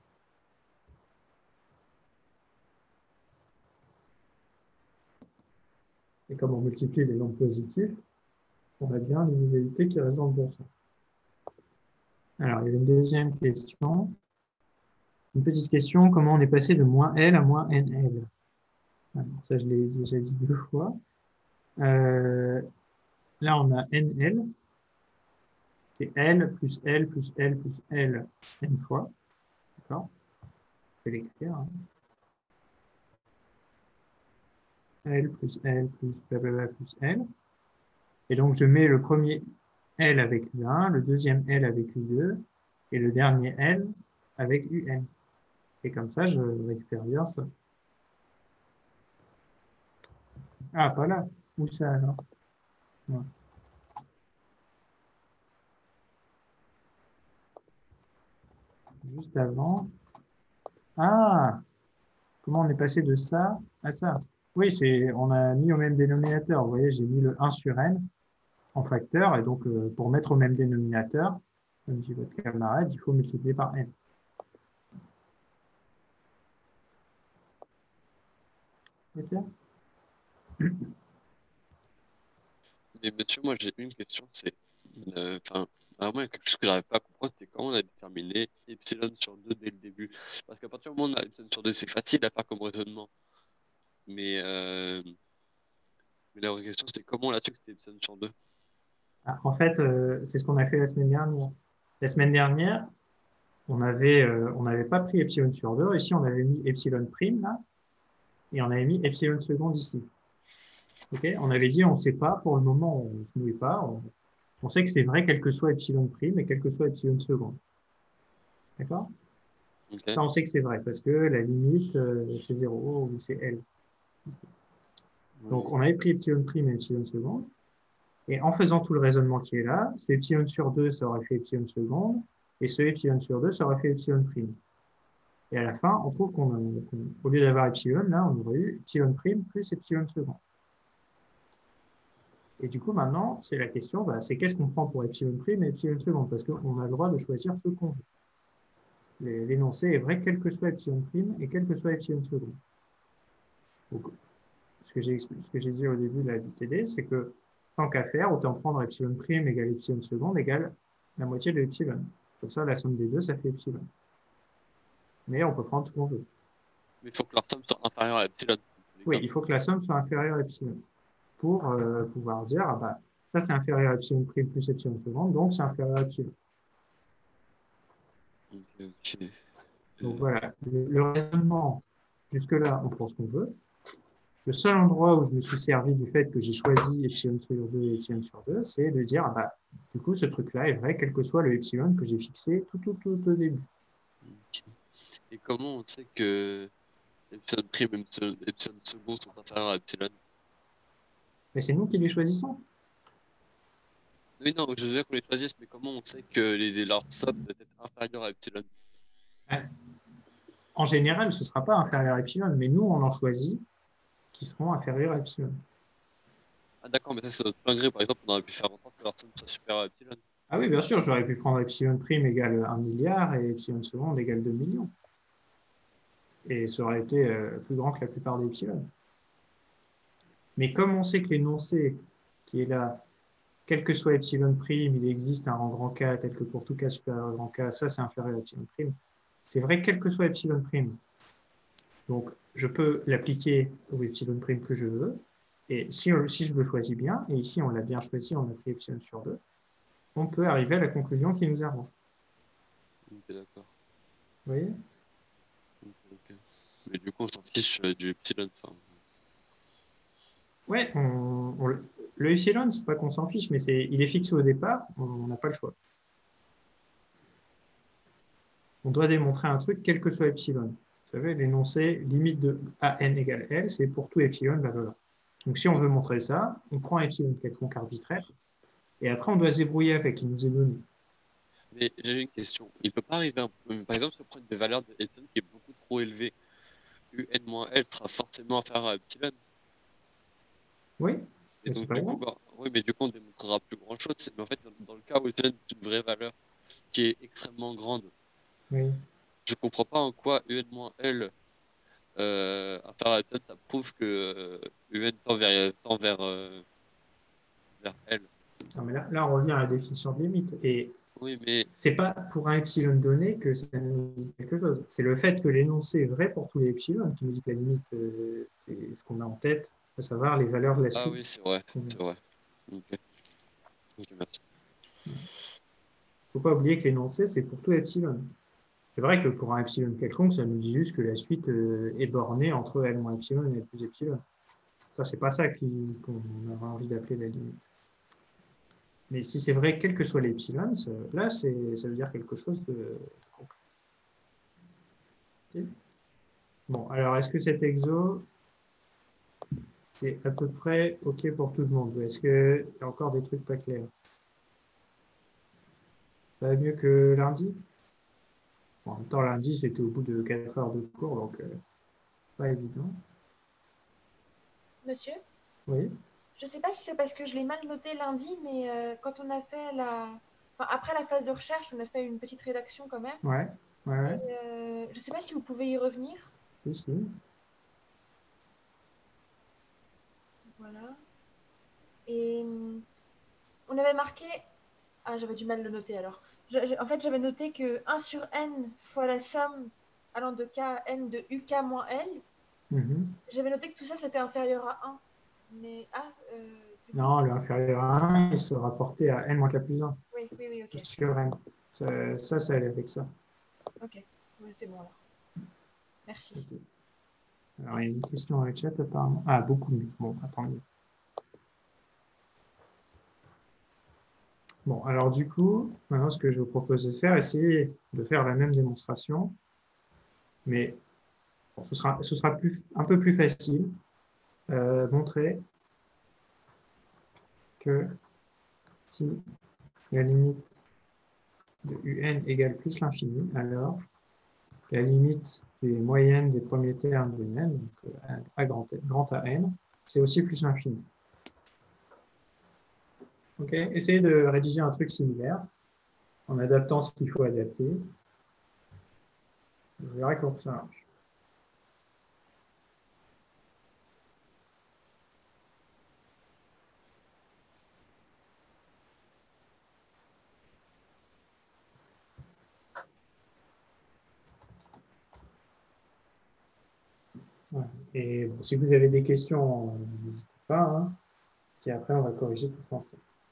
Et comme on multiplie les nombres positifs, on a bien l'inégalité qui reste dans le bon sens. Alors, il y avait une deuxième question. Une petite question, comment on est passé de moins L à moins NL? Alors, ça, je l'ai déjà dit 2 fois. Là, on a NL. C'est L plus L plus L plus L n fois. D'accord? Je vais l'écrire. Hein. L plus L plus blablabla plus L. Et donc, je mets le premier L avec U1, le deuxième L avec U2 et le dernier L avec UN. Et comme ça, je récupère bien ça. Ah, pas là. Où ça alors? Ouais. Juste avant. Ah, comment on est passé de ça à ça? Oui, on a mis au même dénominateur. Vous voyez, j'ai mis le 1 sur n en facteur. Et donc, pour mettre au même dénominateur, comme dit votre camarade, il faut multiplier par n. Ok. Mais monsieur, moi j'ai une question, c'est enfin vraiment il y a quelque chose que j'arrive pas à comprendre, c'est comment on a déterminé epsilon sur 2 dès le début. Parce qu'à partir du moment où on a epsilon sur 2, c'est facile à faire comme raisonnement. Mais, euh, mais la vraie question c'est comment on a su que c'était epsilon sur 2. Ah, en fait, c'est ce qu'on a fait la semaine dernière. La semaine dernière, on n'avait pas pris epsilon sur 2. Ici, on avait mis epsilon prime là, et on avait mis epsilon seconde ici. Okay, on avait dit, on ne sait pas, pour le moment, on ne se mouille pas. On sait que c'est vrai, quel que soit epsilon prime et quel que soit epsilon seconde. D'accord? Okay. Ça, on sait que c'est vrai, parce que la limite, c'est 0 ou c'est L. Donc, on avait pris epsilon prime et epsilon seconde. Et en faisant tout le raisonnement qui est là, ce epsilon sur 2, ça aurait fait epsilon seconde, et ce epsilon sur 2, ça aurait fait epsilon prime. Et à la fin, on trouve qu'au lieu d'avoir epsilon, là, on aurait eu epsilon prime plus epsilon seconde. Et du coup, maintenant, c'est la question, bah, c'est qu'est-ce qu'on prend pour epsilon prime et epsilon seconde, parce qu'on a le droit de choisir ce qu'on veut. L'énoncé est vrai quel que soit epsilon prime et quel que soit epsilon seconde. Donc, ce que j'ai dit au début là, du TD, c'est que tant qu'à faire, autant prendre epsilon prime égale epsilon seconde égale la moitié de epsilon. Comme ça, la somme des deux, ça fait epsilon. Mais on peut prendre ce qu'on veut. Mais il faut que leur somme soit inférieure à epsilon. Oui, il faut que la somme soit inférieure à epsilon pour pouvoir dire, ah bah, ça c'est inférieur à epsilon prime plus epsilon seconde, donc c'est inférieur à epsilon. Okay. Donc voilà, le raisonnement, jusque-là, on prend ce qu'on veut. Le seul endroit où je me suis servi du fait que j'ai choisi epsilon sur 2 et epsilon sur 2, c'est de dire, ah bah, du coup, ce truc-là est vrai, quel que soit le epsilon que j'ai fixé tout au début. Okay. Et comment on sait que epsilon prime et epsilon second sont inférieurs à epsilon? Mais c'est nous qui les choisissons. Oui, non, je veux bien qu'on les choisisse, mais comment on sait que leur somme doit être inférieure à epsilon? En général, ce ne sera pas inférieur à epsilon, mais nous, on en choisit qui seront inférieurs à epsilon. Ah d'accord, mais ça c'est notre plein gré. Par exemple, on aurait pu faire en sorte que leur somme soit supérieure à epsilon. Ah oui, bien sûr, j'aurais pu prendre epsilon prime égale 1 milliard et epsilon seconde égale 2 millions. Et ça aurait été plus grand que la plupart des epsilon. Mais comme on sait que l'énoncé qui est là, quel que soit epsilon prime, il existe un rang grand K tel que pour tout K supérieur à grand K, ça c'est inférieur à epsilon prime. C'est vrai quel que soit epsilon prime. Donc je peux l'appliquer au epsilon prime que je veux. Et si je le choisis bien, et ici on l'a bien choisi, on a pris epsilon sur 2, on peut arriver à la conclusion qui nous arrange. Ok, d'accord. Vous voyez? Ok. Mais du coup, on s'en fiche du epsilon. Enfin, Ouais, le epsilon, c'est pas qu'on s'en fiche, mais il est fixé au départ, on n'a pas le choix. On doit démontrer un truc, quel que soit epsilon. Vous savez, l'énoncé limite de AN égale L, c'est pour tout epsilon, blablabla. Donc si on veut montrer ça, on prend epsilon quelconque arbitraire, et après on doit se débrouiller avec, il nous est donné. mais j'ai une question. Il peut pas arriver, par exemple, si on prend des valeurs de epsilon qui est beaucoup trop élevée, UN-L sera forcément inférieur à epsilon. Oui, Et mais c'est donc, pas du coup, grave. bah, oui, mais du coup, on ne démontrera plus grand-chose. Mais en fait, dans le cas où epsilon est une vraie valeur qui est extrêmement grande, Oui. je comprends pas en quoi UN-L inférieur à epsilon, ça prouve que UN tend vers L. Non, mais là, on revient à la définition de limite. Et Oui, mais C'est pas pour un epsilon donné que ça nous dit quelque chose. C'est le fait que l'énoncé est vrai pour tous les epsilon qui nous dit que la limite, c'est ce qu'on a en tête, à savoir les valeurs de la ah suite. oui, c'est vrai, c'est vrai. Ok, ok, merci. Faut pas oublier que l'énoncé, c'est pour tout epsilon. C'est vrai que pour un epsilon quelconque, ça nous dit juste que la suite est bornée entre L moins epsilon et L plus epsilon. Ça, c'est pas ça qu'on aura envie d'appeler la limite. Mais si c'est vrai, quel que soit l'epsilon, là, ça veut dire quelque chose de concret. Ok. Bon, alors, est-ce que cet exo, c'est à peu près OK pour tout le monde? Ou est-ce qu'il y a encore des trucs pas clairs? Ça va mieux que lundi? Bon, en même temps, lundi, c'était au bout de 4 heures de cours, donc pas évident. Monsieur, Oui, je sais pas si c'est parce que je l'ai mal noté lundi, mais quand on a fait enfin, après la phase de recherche, on a fait une petite rédaction quand même. ouais, ouais, Et ouais. je sais pas si vous pouvez y revenir. Si, si. Voilà. Et on avait marqué. Ah, j'avais du mal à le noter alors. En fait, j'avais noté que 1 sur n fois la somme allant de k à n de uk moins l. Mhm. J'avais noté que tout ça, c'était inférieur à 1. Mais, du coup, Non, le inférieur à 1, il sera rapporté à n moins k plus 1 oui, oui, oui, ok. sur n. Ça allait avec ça. Ok, ouais, c'est bon alors. Merci. Ok. Alors, il y a une question dans le chat, apparemment. Ah, beaucoup mieux. Bon, attendez. Bon, alors du coup, maintenant, ce que je vous propose de faire, essayez de faire la même démonstration, mais bon, ce sera un peu plus facile. Montrer que si la limite de un égale plus l'infini, alors la limite des moyennes des premiers termes de n, donc A grand A n, c'est aussi plus l'infini. Ok, essayez de rédiger un truc similaire en adaptant ce qu'il faut adapter. Vous verrez comment ça marche. Ouais. Et bon, si vous avez des questions, n'hésitez pas. Hein. Puis après, on va corriger tout ça.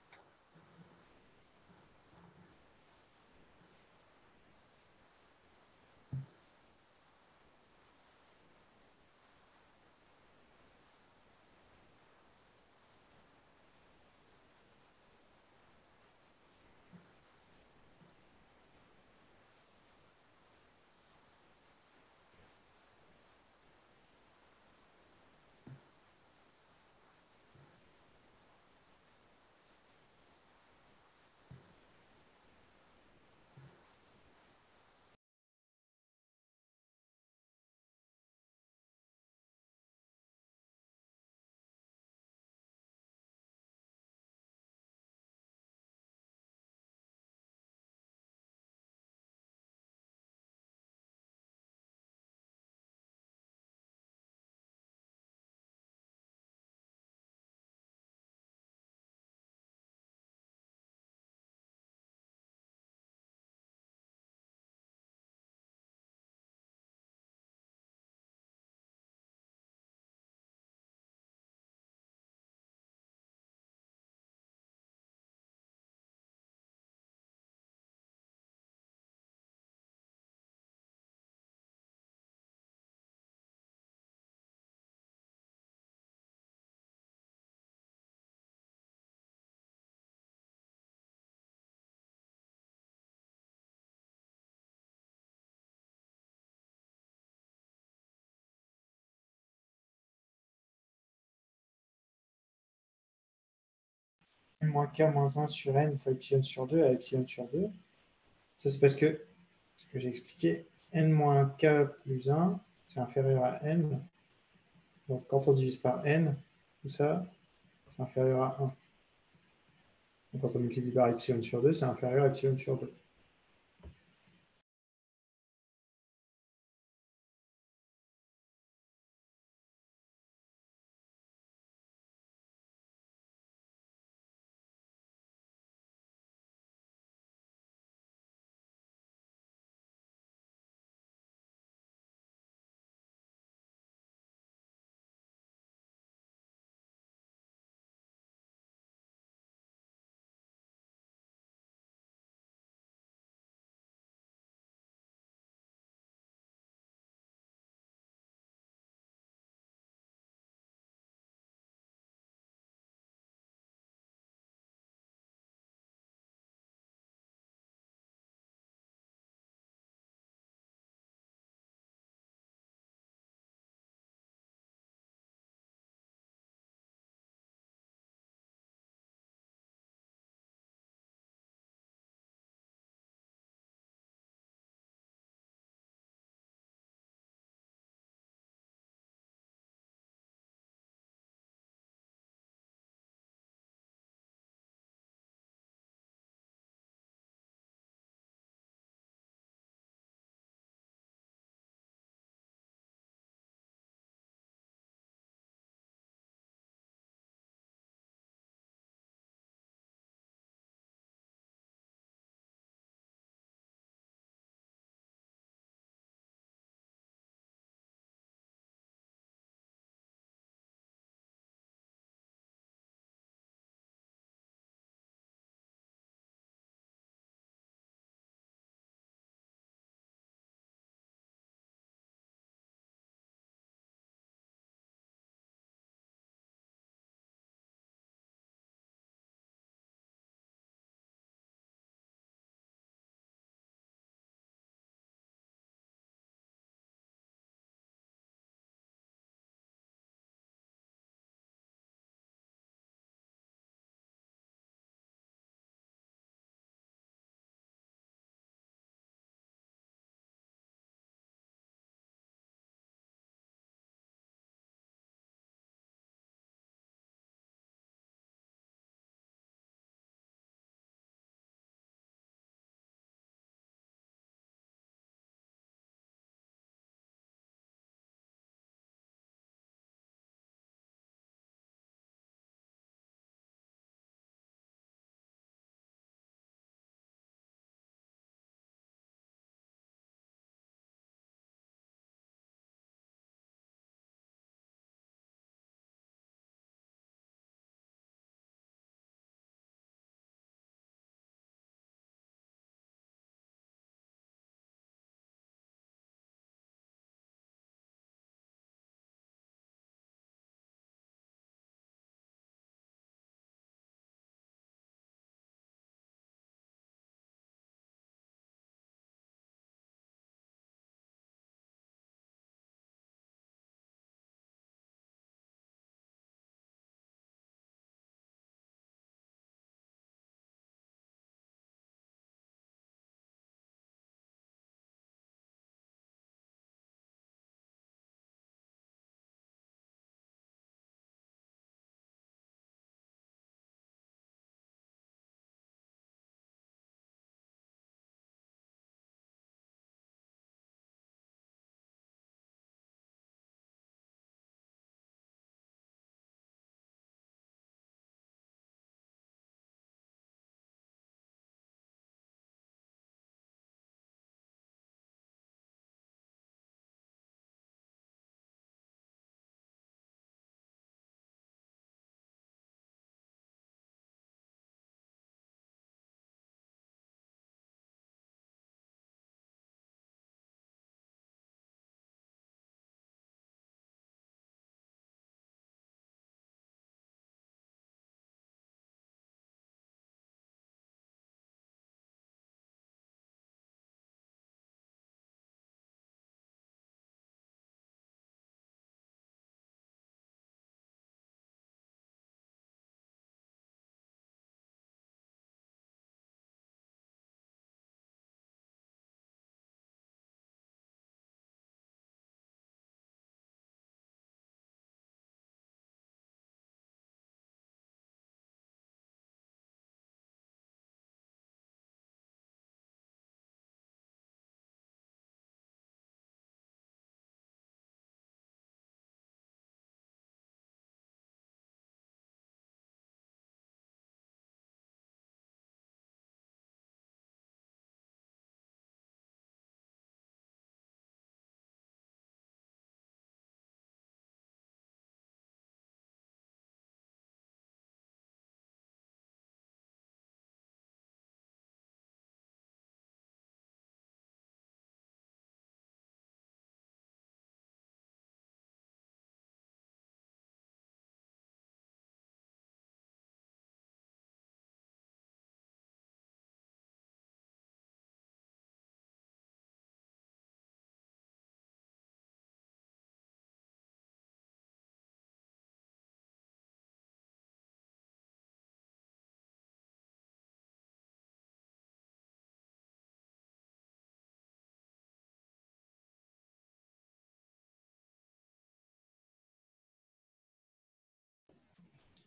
Moins k moins 1 sur n fois epsilon sur 2 à epsilon sur 2. Ça, c'est parce que, ce que j'ai expliqué, n moins k plus 1, c'est inférieur à n. Donc, quand on divise par n, tout ça, c'est inférieur à 1. Donc, quand on multiplie par epsilon sur 2, c'est inférieur à epsilon sur 2.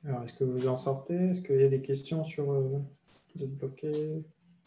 Alors, est-ce que vous en sortez? Est-ce qu'il y a des questions sur... vous êtes bloqué?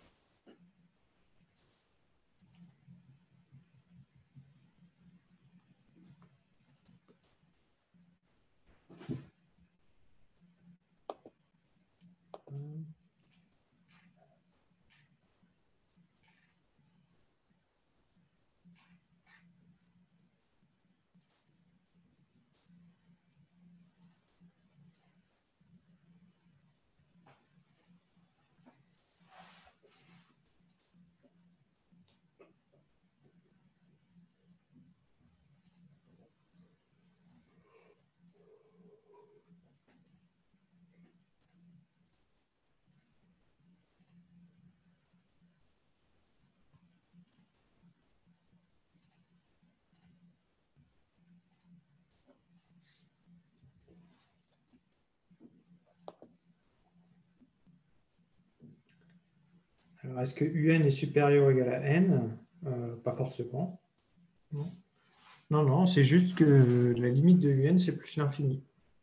Alors, est-ce que UN est supérieur ou égal à N? Pas forcément. Non, non, non, c'est juste que la limite de UN, c'est plus l'infini.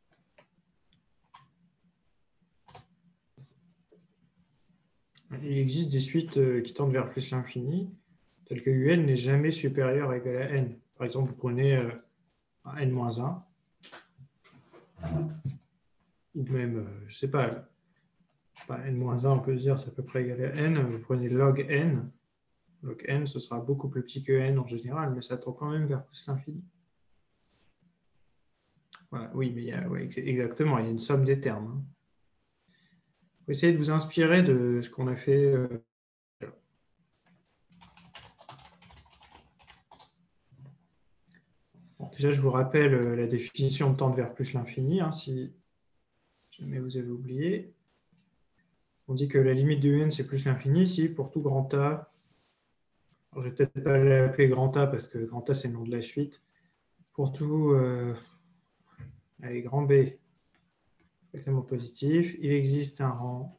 Il existe des suites qui tendent vers plus l'infini, telles que UN n'est jamais supérieur ou égal à N. Par exemple, vous prenez N-1, ou même, je ne sais pas, N-1, on peut se dire c'est à peu près égal à N. Vous prenez log N. Log N, ce sera beaucoup plus petit que N en général, mais ça tend quand même vers plus l'infini. Voilà, oui, mais exactement, il y a une somme des termes. Hein. Vous essayez de vous inspirer de ce qu'on a fait. Bon, déjà, je vous rappelle la définition de tendre vers plus l'infini, hein, si jamais vous avez oublié. On dit que la limite de UN, c'est plus l'infini si pour tout grand A, alors je vais peut-être pas l'appeler grand A parce que grand A, c'est le nom de la suite, pour tout allez, grand B, exactement positif, il existe un rang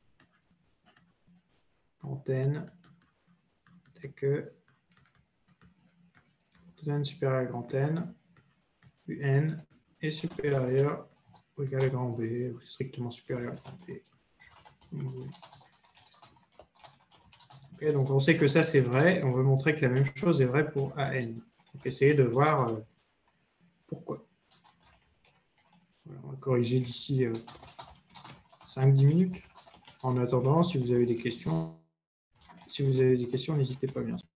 antenne tel que tout n supérieur à grand N, UN est supérieur ou égal à grand B, ou strictement supérieur à grand B. Okay, donc on sait que ça c'est vrai, on veut montrer que la même chose est vraie pour AN. Donc essayez de voir pourquoi. Voilà, on va corriger d'ici 5-10 minutes. En attendant, si vous avez des questions, n'hésitez pas bien sûr.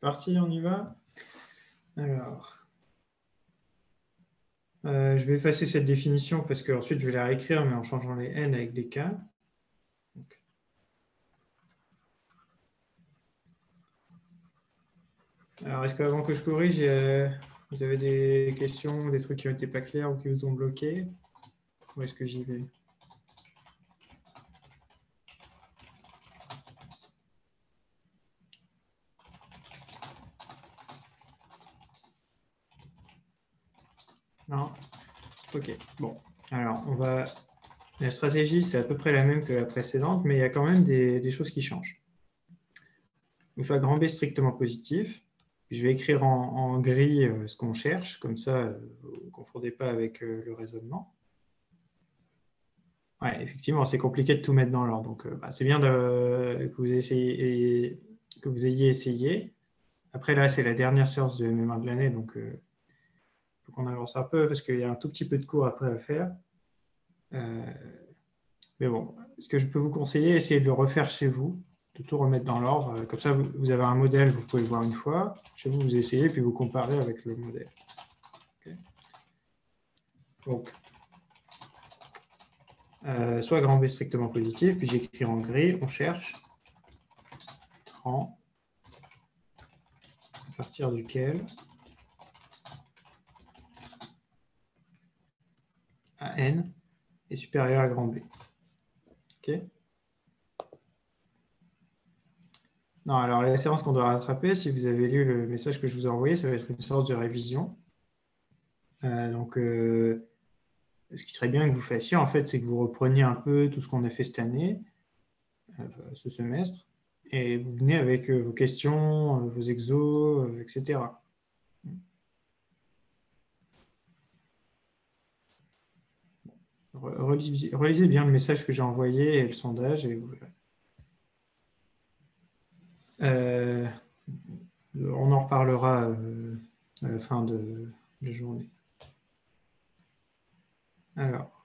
parti, on y va. Alors, je vais effacer cette définition parce qu'ensuite je vais la réécrire, mais en changeant les n avec des k. Donc, alors, est-ce qu'avant que je corrige, vous avez des questions, des trucs qui n'étaient pas clairs ou qui vous ont bloqué? Où est-ce que j'y vais? Non? Ok, bon. Alors, la stratégie, c'est à peu près la même que la précédente, mais il y a quand même des choses qui changent. Donc, je vais grand B strictement positif. Je vais écrire en gris ce qu'on cherche, comme ça, vous ne confondez pas avec le raisonnement. Ouais, effectivement, c'est compliqué de tout mettre dans l'ordre. Donc, c'est bien que vous ayez essayé. Après, là, c'est la dernière séance de MM1 de l'année, donc il faut qu'on avance un peu parce qu'il y a un tout petit peu de cours après à faire. Mais bon, ce que je peux vous conseiller, essayez de le refaire chez vous, de tout remettre dans l'ordre. Comme ça, vous avez un modèle, vous pouvez le voir une fois. Chez vous, vous essayez, puis vous comparez avec le modèle. Okay. Donc, soit grand B strictement positif, puis j'écris en gris, on cherche rang à partir duquel AN est supérieur à grand B. OK. Non, alors la séance qu'on doit rattraper, si vous avez lu le message que je vous ai envoyé, ça va être une séance de révision. Ce qui serait bien que vous fassiez, en fait, c'est que vous repreniez un peu tout ce qu'on a fait cette année, ce semestre, et vous venez avec vos questions, vos exos, etc. Relisez bien le message que j'ai envoyé et le sondage, et vous verrez. On en reparlera à la fin de la journée. Alors,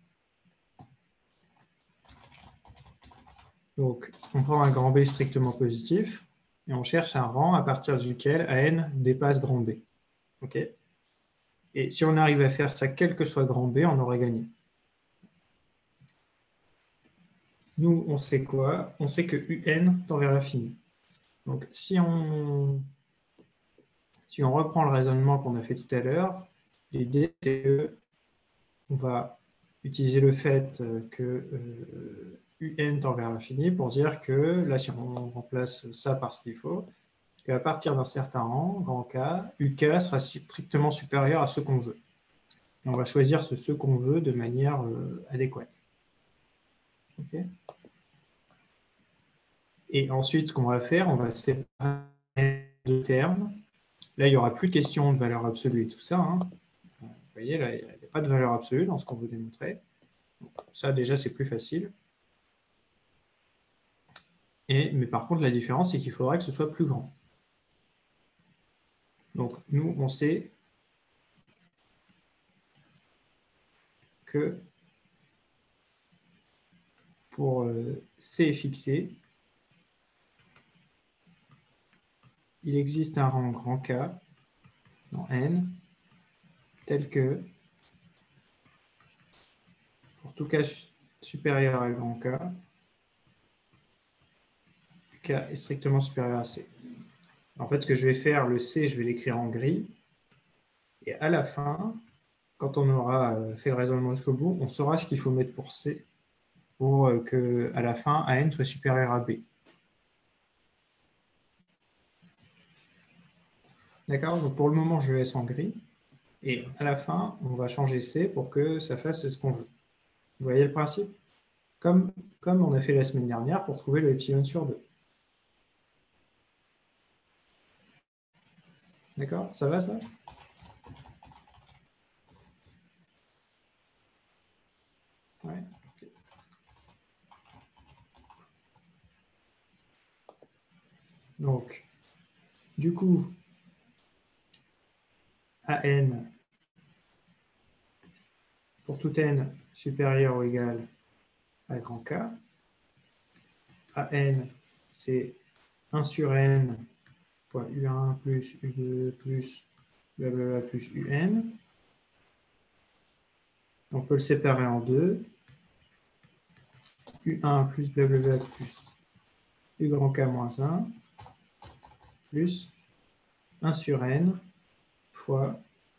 donc, on prend un grand B strictement positif et on cherche un rang à partir duquel AN dépasse grand B. OK? Et si on arrive à faire ça, quel que soit grand B, on aurait gagné. Nous, on sait quoi? On sait que UN tend vers l'infini. Donc, si on reprend le raisonnement qu'on a fait tout à l'heure, l'idée, c'est qu'on va utiliser le fait que UN tend vers l'infini pour dire que, là, si on remplace ça par ce qu'il faut, qu'à partir d'un certain rang, grand K, UK sera strictement supérieur à ce qu'on veut. Et on va choisir ce qu'on veut de manière adéquate. Okay. Et ensuite, ce qu'on va faire, on va séparer deux termes. Là, il n'y aura plus question de valeur absolue et tout ça. Hein. Vous voyez, là, il n'y a pas de valeur absolue dans ce qu'on veut démontrer. Donc, ça, déjà, c'est plus facile. Mais par contre, la différence, c'est qu'il faudra que ce soit plus grand. Donc, nous, on sait que pour C fixé, il existe un rang grand K dans N tel que pour tout K supérieur à grand K, K est strictement supérieur à C. En fait, ce que je vais faire, le C, je vais l'écrire en gris. Et à la fin, quand on aura fait le raisonnement jusqu'au bout, on saura ce qu'il faut mettre pour C pour que, à la fin, AN soit supérieur à B. D'accord? Donc pour le moment, je laisse en gris. Et à la fin, on va changer C pour que ça fasse ce qu'on veut. Vous voyez le principe? Comme on a fait la semaine dernière pour trouver le epsilon sur 2. D'accord? Ça va, ça? Ouais. Okay. Donc, du coup, AN, pour tout n supérieur ou égal à grand K, AN, c'est 1 sur n fois U1 plus U2 plus blablabla plus UN. On peut le séparer en deux. U1 plus blablabla plus U grand K moins 1 plus 1 sur N fois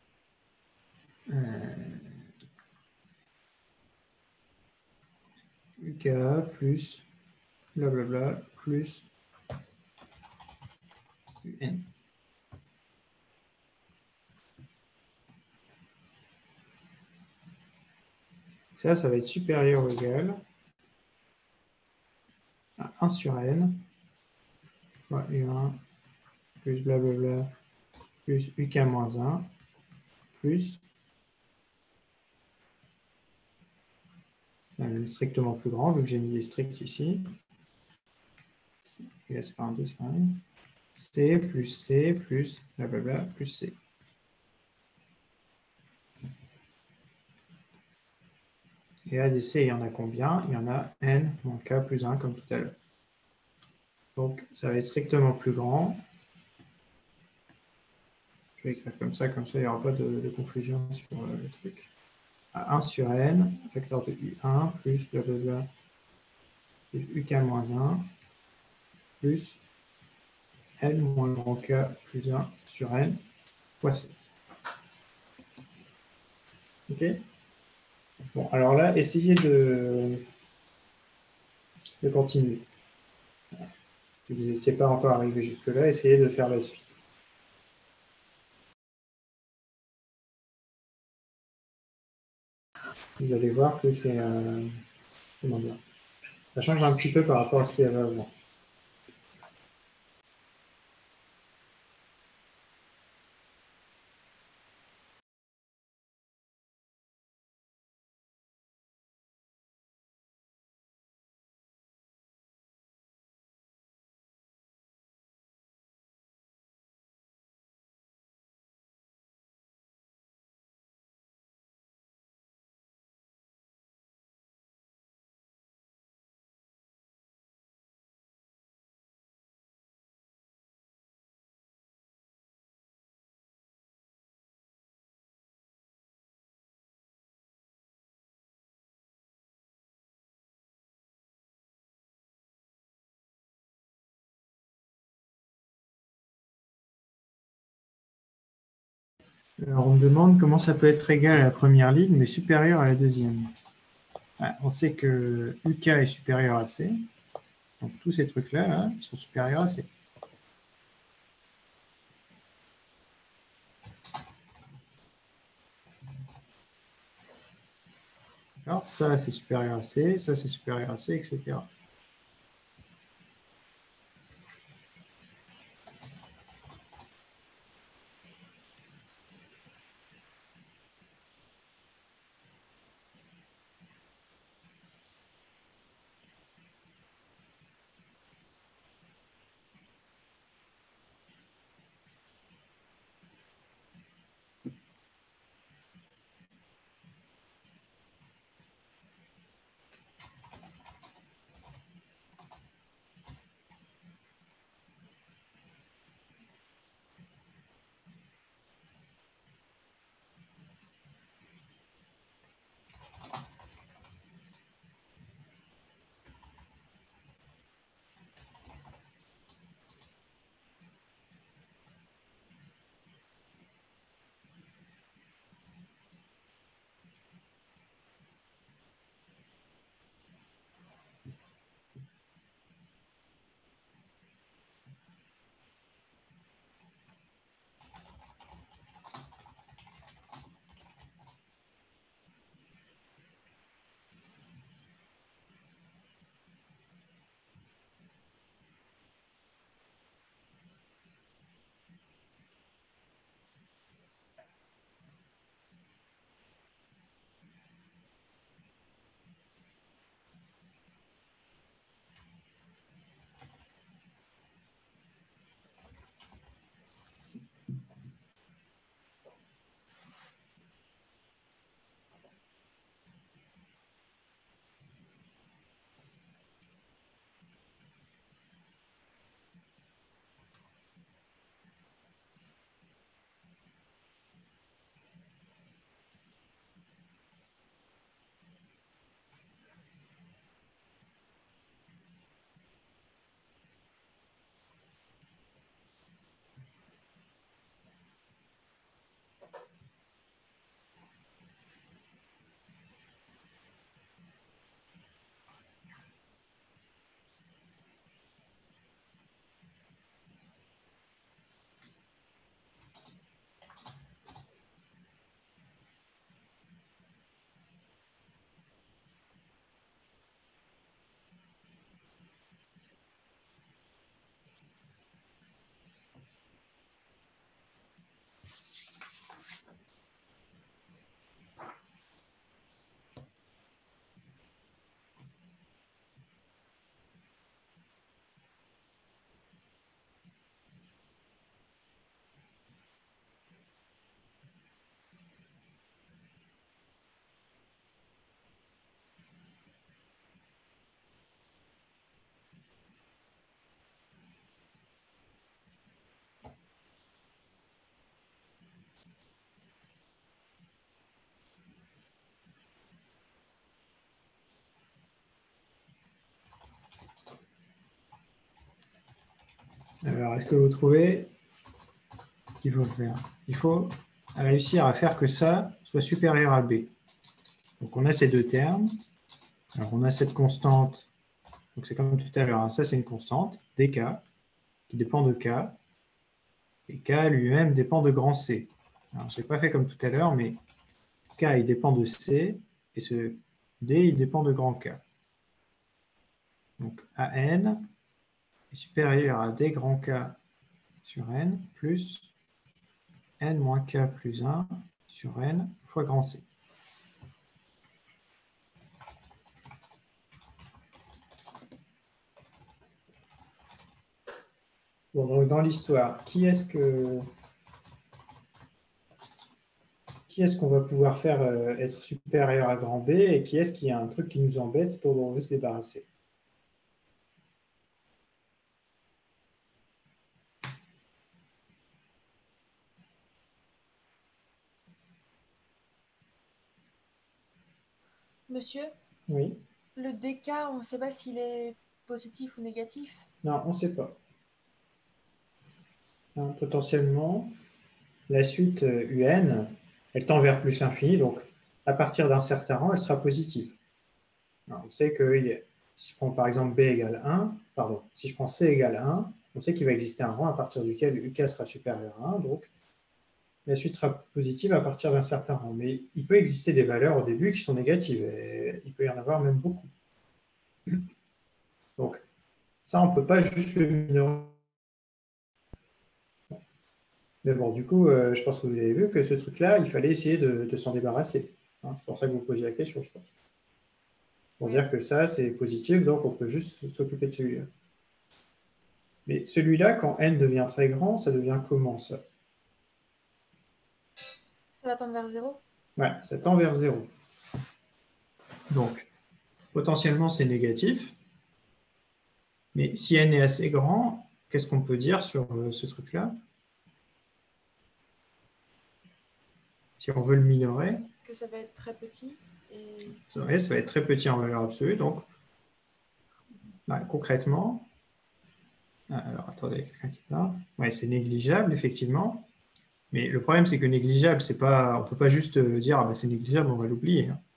UK plus blablabla plus UN. Ça va être supérieur ou égal à 1 sur N fois U1 plus blablabla plus UK moins 1 plus strictement plus grand, vu que j'ai mis les stricts ici. C'est pas un 2, c'est un C plus blablabla plus C. Et là, des C, il y en a combien? Il y en a N moins K plus 1, comme tout à l'heure. Donc, ça va être strictement plus grand. Je vais écrire comme ça, il n'y aura pas de confusion sur le truc. À 1 sur N, vecteur de U1 plus blablabla plus UK moins 1 plus N moins grand K plus 1 sur N fois C. OK? Bon, alors là, essayez de continuer. Si vous n'étiez pas encore arrivé jusque-là, essayez de faire la suite. Vous allez voir que c'est... comment dire? Ça change un petit peu par rapport à ce qu'il y avait avant. Alors, on me demande comment ça peut être égal à la première ligne, mais supérieur à la deuxième. On sait que UK est supérieur à C. Donc, tous ces trucs-là là, sont supérieurs à C. Alors, ça, c'est supérieur à C, ça, c'est supérieur à C, etc. Alors, est-ce que vous trouvez ce qu'il faut faire? Il faut réussir à faire que ça soit supérieur à B. Donc, on a ces deux termes. Alors, on a cette constante. Donc, c'est comme tout à l'heure. Hein. Ça, c'est une constante, dk, qui dépend de k. Et k lui-même dépend de grand C. Alors, je n'ai pas fait comme tout à l'heure, mais k, il dépend de C. Et ce d, il dépend de grand K. Donc, AN est supérieur à d grand K sur n plus n moins k plus 1 sur n fois grand C. Bon, donc dans l'histoire, qui est-ce qu'on va pouvoir faire être supérieur à grand B et qui est-ce qui a un truc qui nous embête dont on veut se débarrasser? Monsieur, Oui. le dk, on ne sait pas s'il est positif ou négatif. Non, on ne sait pas. Hein, potentiellement, la suite UN, elle tend vers plus l'infini, donc à partir d'un certain rang, elle sera positive. Alors, on sait que si je prends par exemple B égale 1, pardon, si je prends C égale 1, on sait qu'il va exister un rang à partir duquel UK sera supérieur à 1, donc la suite sera positive à partir d'un certain rang. Mais il peut exister des valeurs au début qui sont négatives, et il peut y en avoir même beaucoup. Donc ça, on ne peut pas juste le minorer. Mais bon, du coup, je pense que vous avez vu que ce truc-là, il fallait essayer de s'en débarrasser. Hein, c'est pour ça que vous posiez la question, je pense. Pour dire que ça, c'est positif, donc on peut juste s'occuper de celui-là. Mais celui-là, quand n devient très grand, ça devient comment, ça? Ça va tendre vers 0. Ouais, ça tend vers 0. Donc, potentiellement, c'est négatif. Mais si n est assez grand, qu'est-ce qu'on peut dire sur ce truc-là? Si on veut le minorer, Que ça va être très petit. Et... ça va être très petit en valeur absolue. Donc, bah, concrètement, alors attendez, quelqu'un qui parle. Ouais, c'est négligeable, effectivement. Mais le problème, c'est que négligeable, c'est pas, on ne peut pas juste dire ah, bah, c'est négligeable, on va l'oublier. Hein.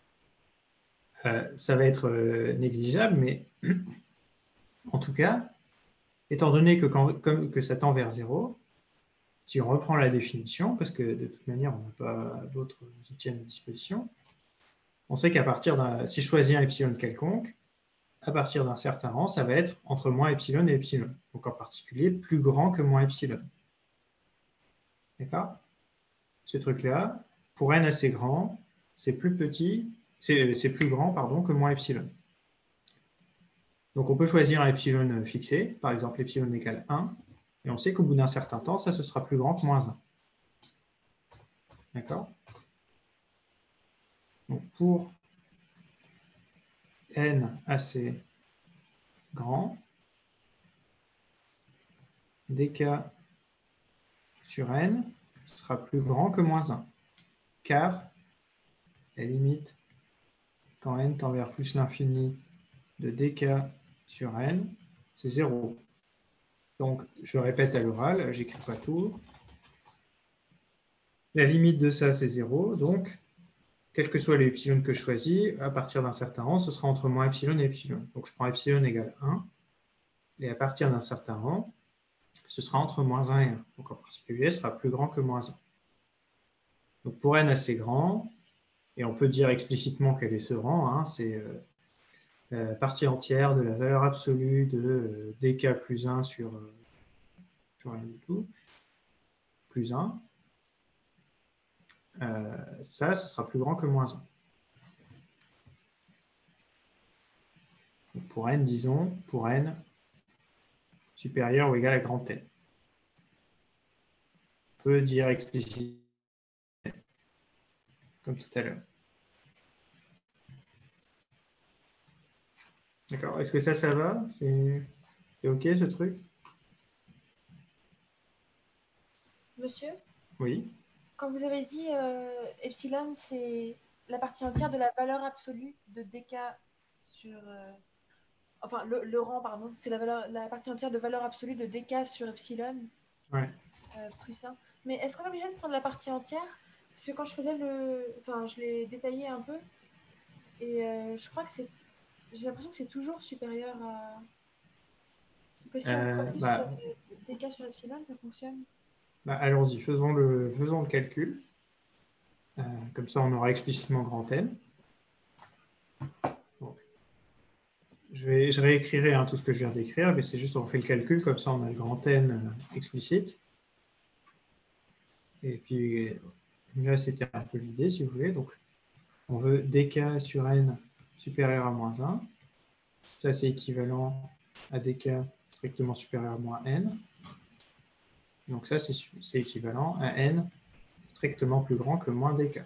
Ça va être négligeable, mais en tout cas, étant donné que ça tend vers 0, si on reprend la définition, parce que de toute manière, on n'a pas d'autres outils à notre disposition, on sait qu'à partir d'un, si je choisis un epsilon quelconque, à partir d'un certain rang, ça va être entre moins epsilon et epsilon. Donc en particulier, plus grand que moins epsilon. D'accord? Ce truc-là, pour n assez grand, c'est plus petit, c'est plus grand pardon, que moins epsilon. Donc on peut choisir un epsilon fixé, par exemple epsilon égale 1, et on sait qu'au bout d'un certain temps, ça ce sera plus grand que moins 1. D'accord? Donc pour n assez grand, dk sur n sera plus grand que moins 1, car la limite, quand n tend vers plus l'infini de dk sur n, c'est 0. Donc, je répète à l'oral, j'écris pas tout. La limite de ça, c'est 0. Donc, quel que soit les epsilon que je choisis, à partir d'un certain rang, ce sera entre moins epsilon et epsilon. Donc, je prends epsilon égale 1. Et à partir d'un certain rang, ce sera entre moins 1 et 1. Donc, en particulier, ce sera plus grand que moins 1. Donc, pour n assez grand, et on peut dire explicitement quel est ce rang, hein, c'est la partie entière de la valeur absolue de dk plus 1 sur rien du tout, plus 1. Ça, ce sera plus grand que moins 1. Donc pour n, disons, pour n supérieur ou égal à grand N. On peut dire explicitement, comme tout à l'heure. D'accord? Est-ce que ça va? C'est OK ce truc? Monsieur, Oui. quand vous avez dit epsilon, c'est la partie entière de la valeur absolue de dk sur enfin le rang, pardon, c'est la partie entière de valeur absolue de dk sur epsilon Ouais. plus 1. Mais est-ce qu'on est obligé de prendre la partie entière? Parce que quand je faisais enfin, je l'ai détaillé un peu, et je crois que j'ai l'impression que c'est toujours supérieur à... Que si on prend juste Bah, dk sur epsilon, ça fonctionne. allons-y, faisons le calcul. Comme ça, on aura explicitement grand N. Donc, je réécrirai tout ce que je viens d'écrire, mais c'est juste on fait le calcul, comme ça on a le grand N explicite. Et puis là, c'était un peu l'idée, si vous voulez. Donc, on veut dk sur n supérieur à moins 1. Ça, c'est équivalent à dk strictement supérieur à moins n. Donc ça, c'est équivalent à n strictement plus grand que moins dk.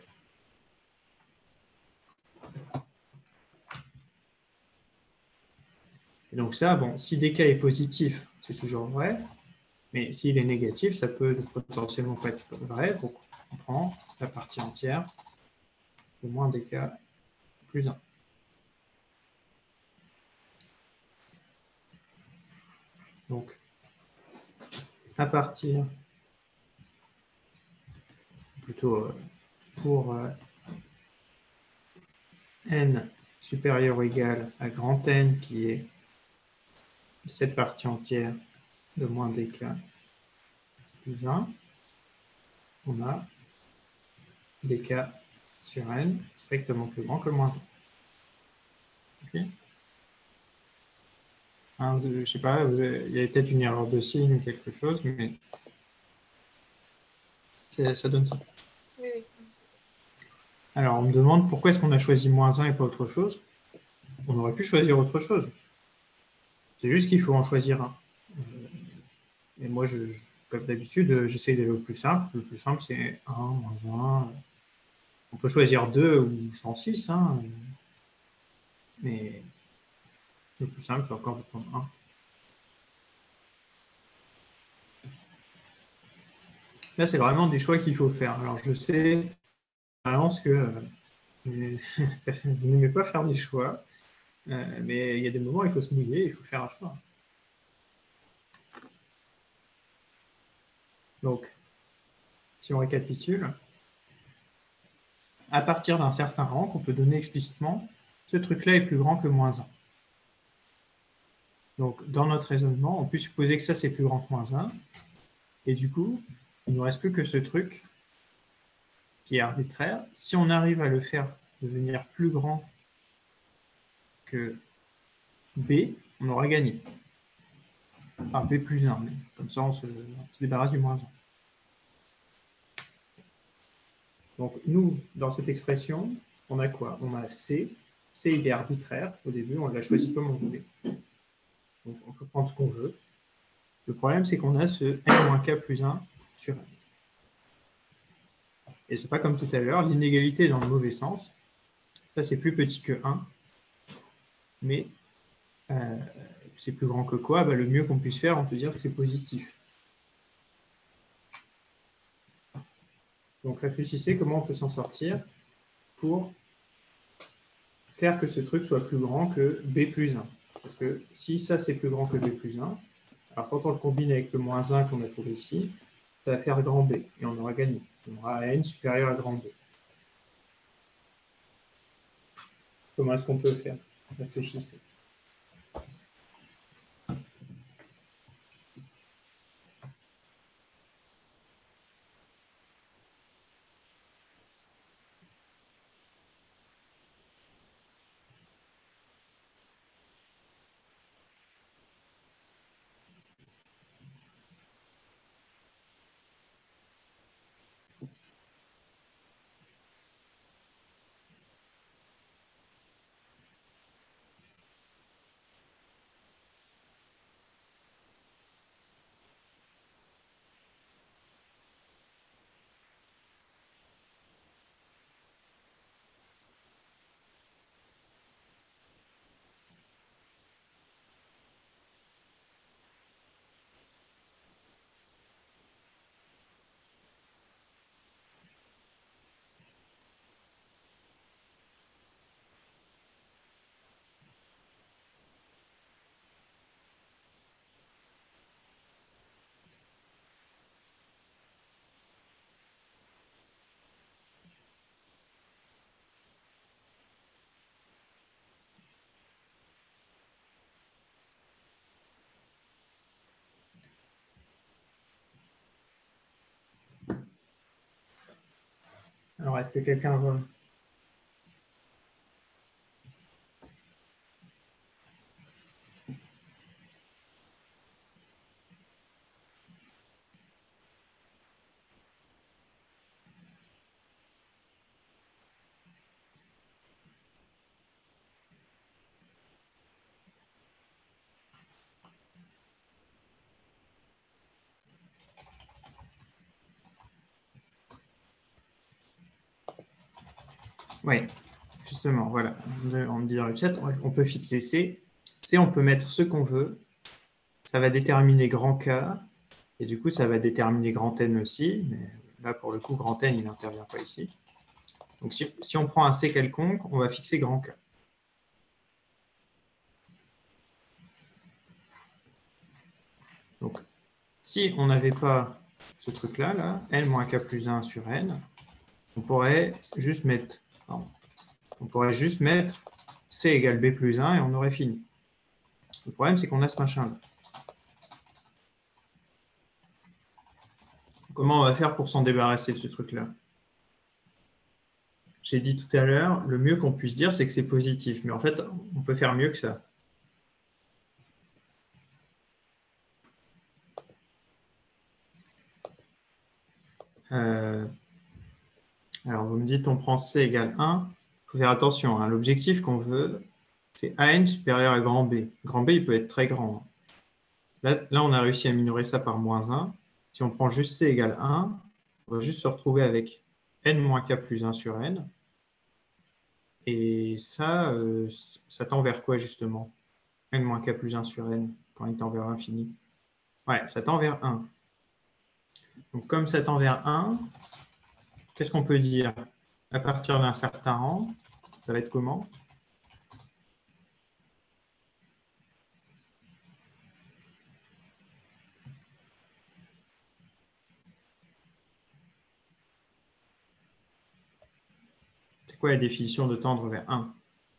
Et donc ça, bon, si dk est positif, c'est toujours vrai. Mais s'il est négatif, ça peut potentiellement pas être vrai. Donc, on prend la partie entière de moins dk plus 1. Donc, à partir, plutôt pour n supérieur ou égal à grand N, qui est cette partie entière de moins dk plus 1, on a dk sur n strictement plus grand que moins 1. Okay. Je ne sais pas, il y a peut-être une erreur de signe ou quelque chose, mais ça donne ça. Oui, oui, c'est ça. Alors, on me demande pourquoi est-ce qu'on a choisi moins 1 et pas autre chose. On aurait pu choisir autre chose. C'est juste qu'il faut en choisir un. Et moi, comme d'habitude, j'essaie d'aller au plus simple. Le plus simple, c'est 1, moins 1. On peut choisir 2 ou 106, mais le plus simple, c'est encore de prendre 1. Là, c'est vraiment des choix qu'il faut faire. Alors, je sais, balance que vous n'aimez pas faire des choix, mais il y a des moments où il faut se mouiller, il faut faire un choix. Donc, si on récapitule, à partir d'un certain rang, on peut donner explicitement, ce truc-là est plus grand que moins 1. Donc, dans notre raisonnement, on peut supposer que ça, c'est plus grand que moins 1. Et du coup, il ne nous reste plus que ce truc qui est arbitraire. Si on arrive à le faire devenir plus grand que B, on aura gagné. Enfin, B plus 1, mais comme ça, on se débarrasse du moins 1. Donc, nous, dans cette expression, on a quoi? On a C. C, il est arbitraire. Au début, on l'a choisi comme on voulait. Donc, on peut prendre ce qu'on veut. Le problème, c'est qu'on a ce n-k plus 1 sur n. Et c'est pas comme tout à l'heure, l'inégalité est dans le mauvais sens. Ça, c'est plus petit que 1. Mais c'est plus grand que quoi? Le mieux qu'on puisse faire, on peut dire que c'est positif. Donc, réfléchissez comment on peut s'en sortir pour faire que ce truc soit plus grand que b plus 1. Parce que si ça, c'est plus grand que b plus 1, alors quand on le combine avec le moins 1 qu'on a trouvé ici, ça va faire grand B, et on aura gagné. On aura n supérieur à grand B. Comment est-ce qu'on peut faire? Réfléchissez. Alors, est-ce que quelqu'un voit? Oui, justement, voilà. On me dit dans le chat, on peut fixer C. C, on peut mettre ce qu'on veut. Ça va déterminer grand K. Et du coup, ça va déterminer grand N aussi. Mais là, pour le coup, grand N, il n'intervient pas ici. Donc, si on prend un C quelconque, on va fixer grand K. Donc, si on n'avait pas ce truc-là, là, N moins K plus 1 sur N, on pourrait juste mettre, C égale B plus 1 et on aurait fini. Le problème, c'est qu'on a ce machin-là. Comment on va faire pour s'en débarrasser de ce truc-là? J'ai dit tout à l'heure, le mieux qu'on puisse dire, c'est que c'est positif. Mais en fait, on peut faire mieux que ça. Alors, vous me dites, on prend C égale 1. Il faut faire attention. Hein. L'objectif qu'on veut, c'est AN supérieur à grand B. Grand B, il peut être très grand. Là, on a réussi à minorer ça par moins 1. Si on prend juste C égale 1, on va juste se retrouver avec N moins K plus 1 sur N. Et ça, ça tend vers quoi, justement? N moins K plus 1 sur N, quand il tend vers l'infini. Ouais, ça tend vers 1. Donc, comme ça tend vers 1, qu'est-ce qu'on peut dire? À partir d'un certain rang, ça va être comment? C'est quoi la définition de tendre vers 1?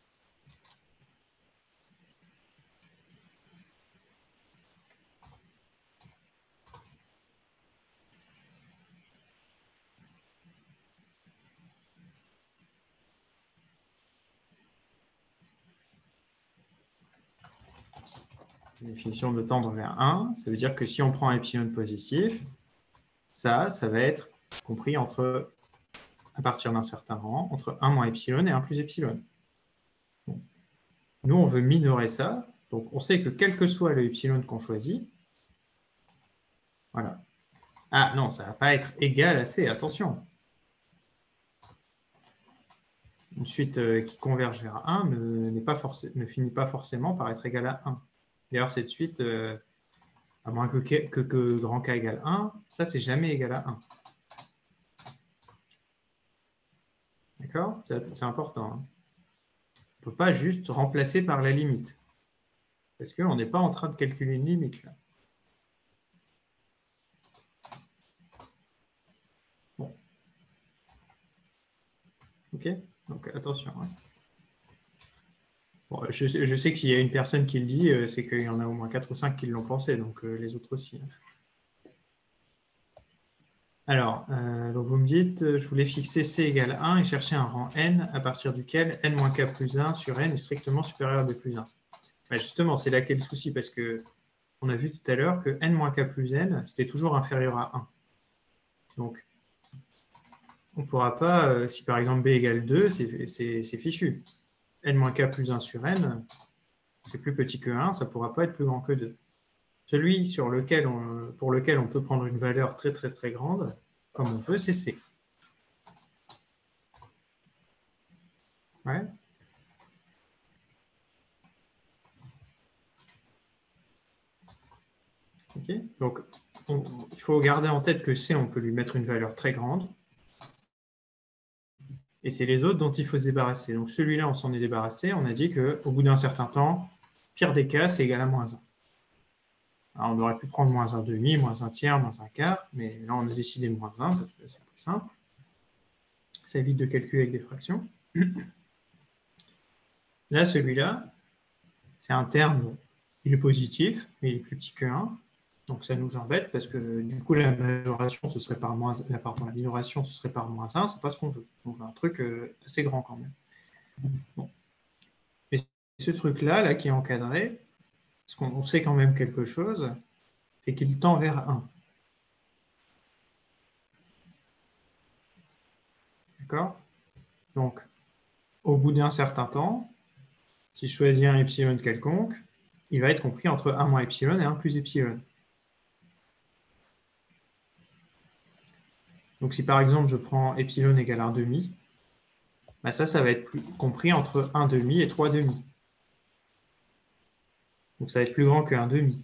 La définition de tendre vers 1, ça veut dire que si on prend un epsilon positif, ça va être compris entre, à partir d'un certain rang, entre 1 moins epsilon et 1 plus epsilon. Bon. Nous, on veut minorer ça. Donc, on sait que quel que soit le epsilon qu'on choisit, voilà. Ah non, ça ne va pas être égal à C, attention. Une suite qui converge vers 1 ne finit pas forcément par être égale à 1. D'ailleurs, cette suite, à moins que grand K égale 1, ça, c'est jamais égal à 1. D'accord? C'est important. Hein. On ne peut pas juste remplacer par la limite. Parce qu'on n'est pas en train de calculer une limite, là. Bon. OK? Donc, attention. Hein. Bon, je sais que s'il y a une personne qui le dit, c'est qu'il y en a au moins 4 ou 5 qui l'ont pensé, donc les autres aussi. Hein. Alors, donc vous me dites, je voulais fixer C égale 1 et chercher un rang n à partir duquel n moins k plus 1 sur n est strictement supérieur à b plus 1. Ben justement, c'est là qu'est le souci, parce qu'on a vu tout à l'heure que n moins k plus n, c'était toujours inférieur à 1. Donc, on ne pourra pas, si par exemple b égale 2, c'est fichu. n moins k plus 1 sur n, c'est plus petit que 1, ça ne pourra pas être plus grand que 2. Celui pour lequel on peut prendre une valeur très très très grande, comme on veut, c'est C. Ouais. Okay. Donc, il faut garder en tête que C, on peut lui mettre une valeur très grande. Et c'est les autres dont il faut se débarrasser. Donc, celui-là, on s'en est débarrassé. On a dit qu'au bout d'un certain temps, pire des cas, c'est égal à moins 1. Alors, on aurait pu prendre moins 1 demi, moins 1 tiers, moins 1 quart. Mais là, on a décidé moins 1 parce que c'est plus simple. Ça évite de calculer avec des fractions. Là, celui-là, c'est un terme, il est positif, mais il est plus petit que 1. Donc ça nous embête parce que du coup la majoration ce serait par moins, pardon, la minoration ce serait par moins 1, c'est pas ce qu'on veut. On veut un truc assez grand quand même. Bon. Et ce truc-là, là, qui est encadré, parce qu'on sait quand même quelque chose, c'est qu'il tend vers 1. D'accord? Donc, au bout d'un certain temps, si je choisis un epsilon quelconque, il va être compris entre 1 moins epsilon et 1 plus epsilon. Donc si par exemple je prends epsilon égale 1 demi, bah ça va être compris entre 1 demi et 3 demi. Donc ça va être plus grand que 1 demi.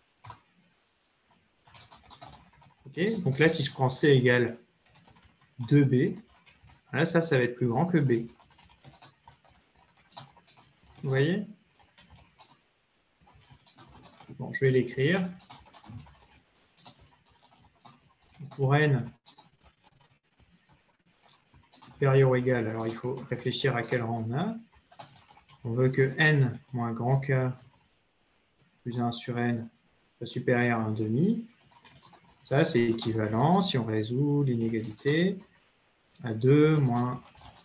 Okay, donc là, si je prends C égale 2B, là, ça va être plus grand que B. Vous voyez? Bon, je vais l'écrire. Pour n supérieur ou égal, alors il faut réfléchir à quel rang on a. On veut que n moins grand k plus 1 sur n soit supérieur à 1 demi. Ça, c'est équivalent, si on résout l'inégalité, à 2 moins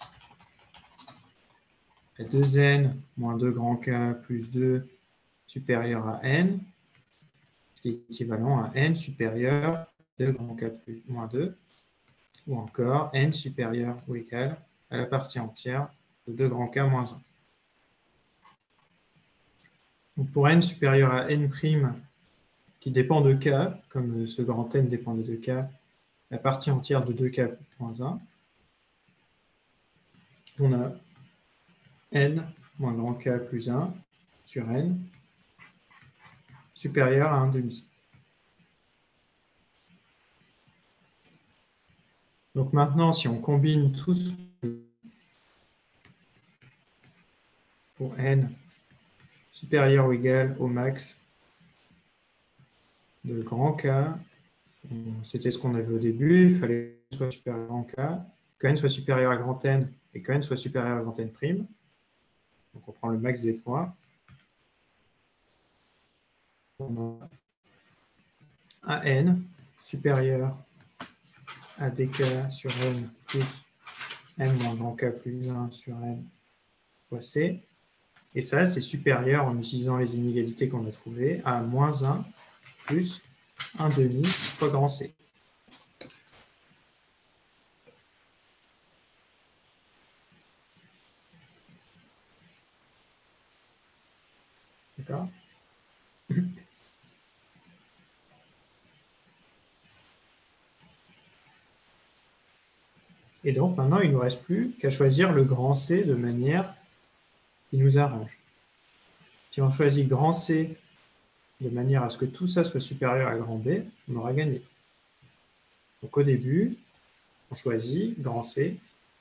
à 2n moins 2 grand k plus 2 supérieur à n, ce qui est équivalent à n supérieur à 2 grand k plus moins 2, ou encore n supérieur ou égal à la partie entière de 2 grand k moins 1. Donc pour n supérieur à n' qui dépend de k, comme ce grand n dépend de 2k, la partie entière de 2k moins 1, on a n moins grand k plus 1 sur n supérieur à 1 demi. Donc maintenant, si on combine tous pour n supérieur ou égal au max de grand K, c'était ce qu'on avait au début, il fallait que n soit supérieur à grand K, que n soit supérieur à grand N et que n soit supérieur à grand N'. Donc on prend le max des trois. On a un n supérieur à dk sur n plus n moins grand K plus 1 sur n fois c. Et ça, c'est supérieur, en utilisant les inégalités qu'on a trouvées, à moins 1 plus 1 demi fois grand C. D'accord? Et donc, maintenant, il ne nous reste plus qu'à choisir le grand C de manière qui nous arrange. Si on choisit grand C de manière à ce que tout ça soit supérieur à grand B, on aura gagné. Donc, au début, on choisit grand C.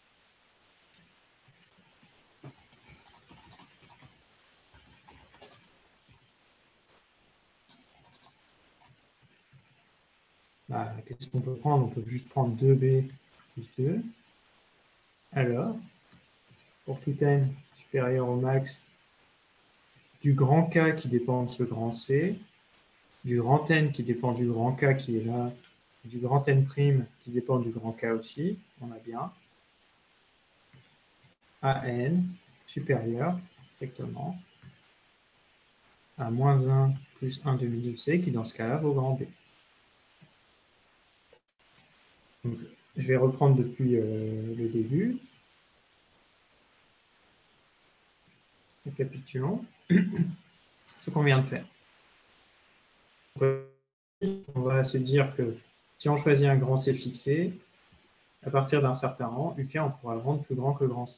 Bah, qu'est-ce qu'on peut prendre? On peut juste prendre 2B plus 2. Alors, pour tout n supérieur au max, du grand K qui dépend de ce grand C, du grand N qui dépend du grand K qui est là, du grand N' qui dépend du grand K aussi, on a bien, à n supérieur, strictement, à moins 1 plus 1 demi de C, qui dans ce cas-là vaut grand B. Donc, je vais reprendre depuis le début. Récapitulons ce qu'on vient de faire. On va se dire que si on choisit un grand C fixé, à partir d'un certain rang, UK, on pourra le rendre plus grand que grand C.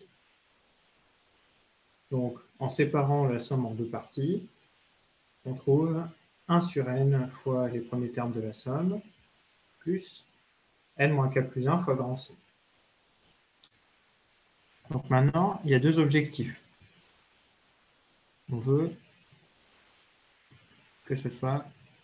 Donc, en séparant la somme en deux parties, on trouve 1 sur n fois les premiers termes de la somme, plus n moins k plus 1 fois grand C. Donc maintenant, il y a deux objectifs. On veut que ce soit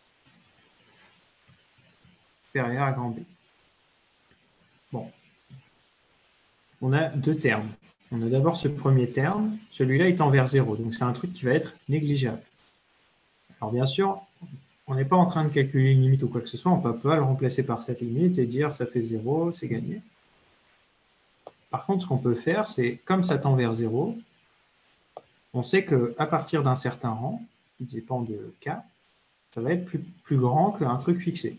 supérieur à grand B. Bon. On a deux termes. On a d'abord ce premier terme, celui-là est envers 0, donc c'est un truc qui va être négligeable. Alors bien sûr, on n'est pas en train de calculer une limite ou quoi que ce soit, on ne peut pas le remplacer par cette limite et dire ça fait 0, c'est gagné. Par contre, ce qu'on peut faire, c'est comme ça tend vers 0, on sait qu'à partir d'un certain rang, qui dépend de k, ça va être plus grand qu'un truc fixé.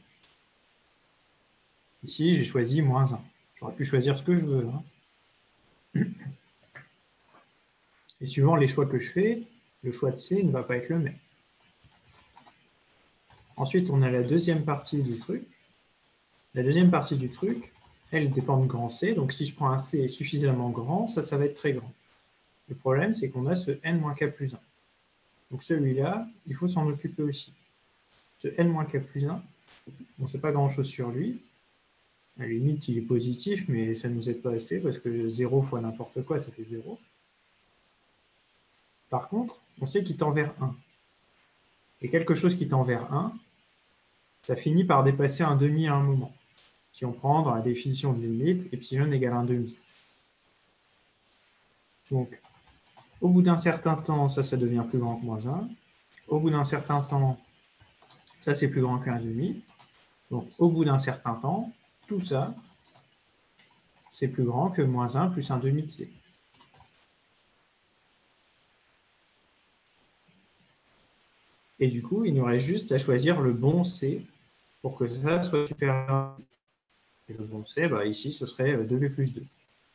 Ici, j'ai choisi -1. J'aurais pu choisir ce que je veux. Et suivant les choix que je fais, le choix de C ne va pas être le même. Ensuite, on a la deuxième partie du truc. La deuxième partie du truc, elle dépend de grand C. Donc, si je prends un C suffisamment grand, ça va être très grand. Le problème, c'est qu'on a ce n-k plus 1. Donc, celui-là, il faut s'en occuper aussi. Ce n-k plus 1, on ne sait pas grand-chose sur lui. À la limite, il est positif, mais ça ne nous aide pas assez parce que 0 fois n'importe quoi, ça fait 0. Par contre, on sait qu'il tend vers 1. Et quelque chose qui tend vers 1, ça finit par dépasser un demi à un moment. Si on prend dans la définition de limite, epsilon égale un demi. Donc, au bout d'un certain temps, ça devient plus grand que -1. Au bout d'un certain temps, ça c'est plus grand qu'un demi. Donc, au bout d'un certain temps, tout ça, c'est plus grand que -1 plus un demi de C. Et du coup, il nous reste juste à choisir le bon C pour que ça soit supérieur. Et le bon C, ici, ce serait 2b plus 2.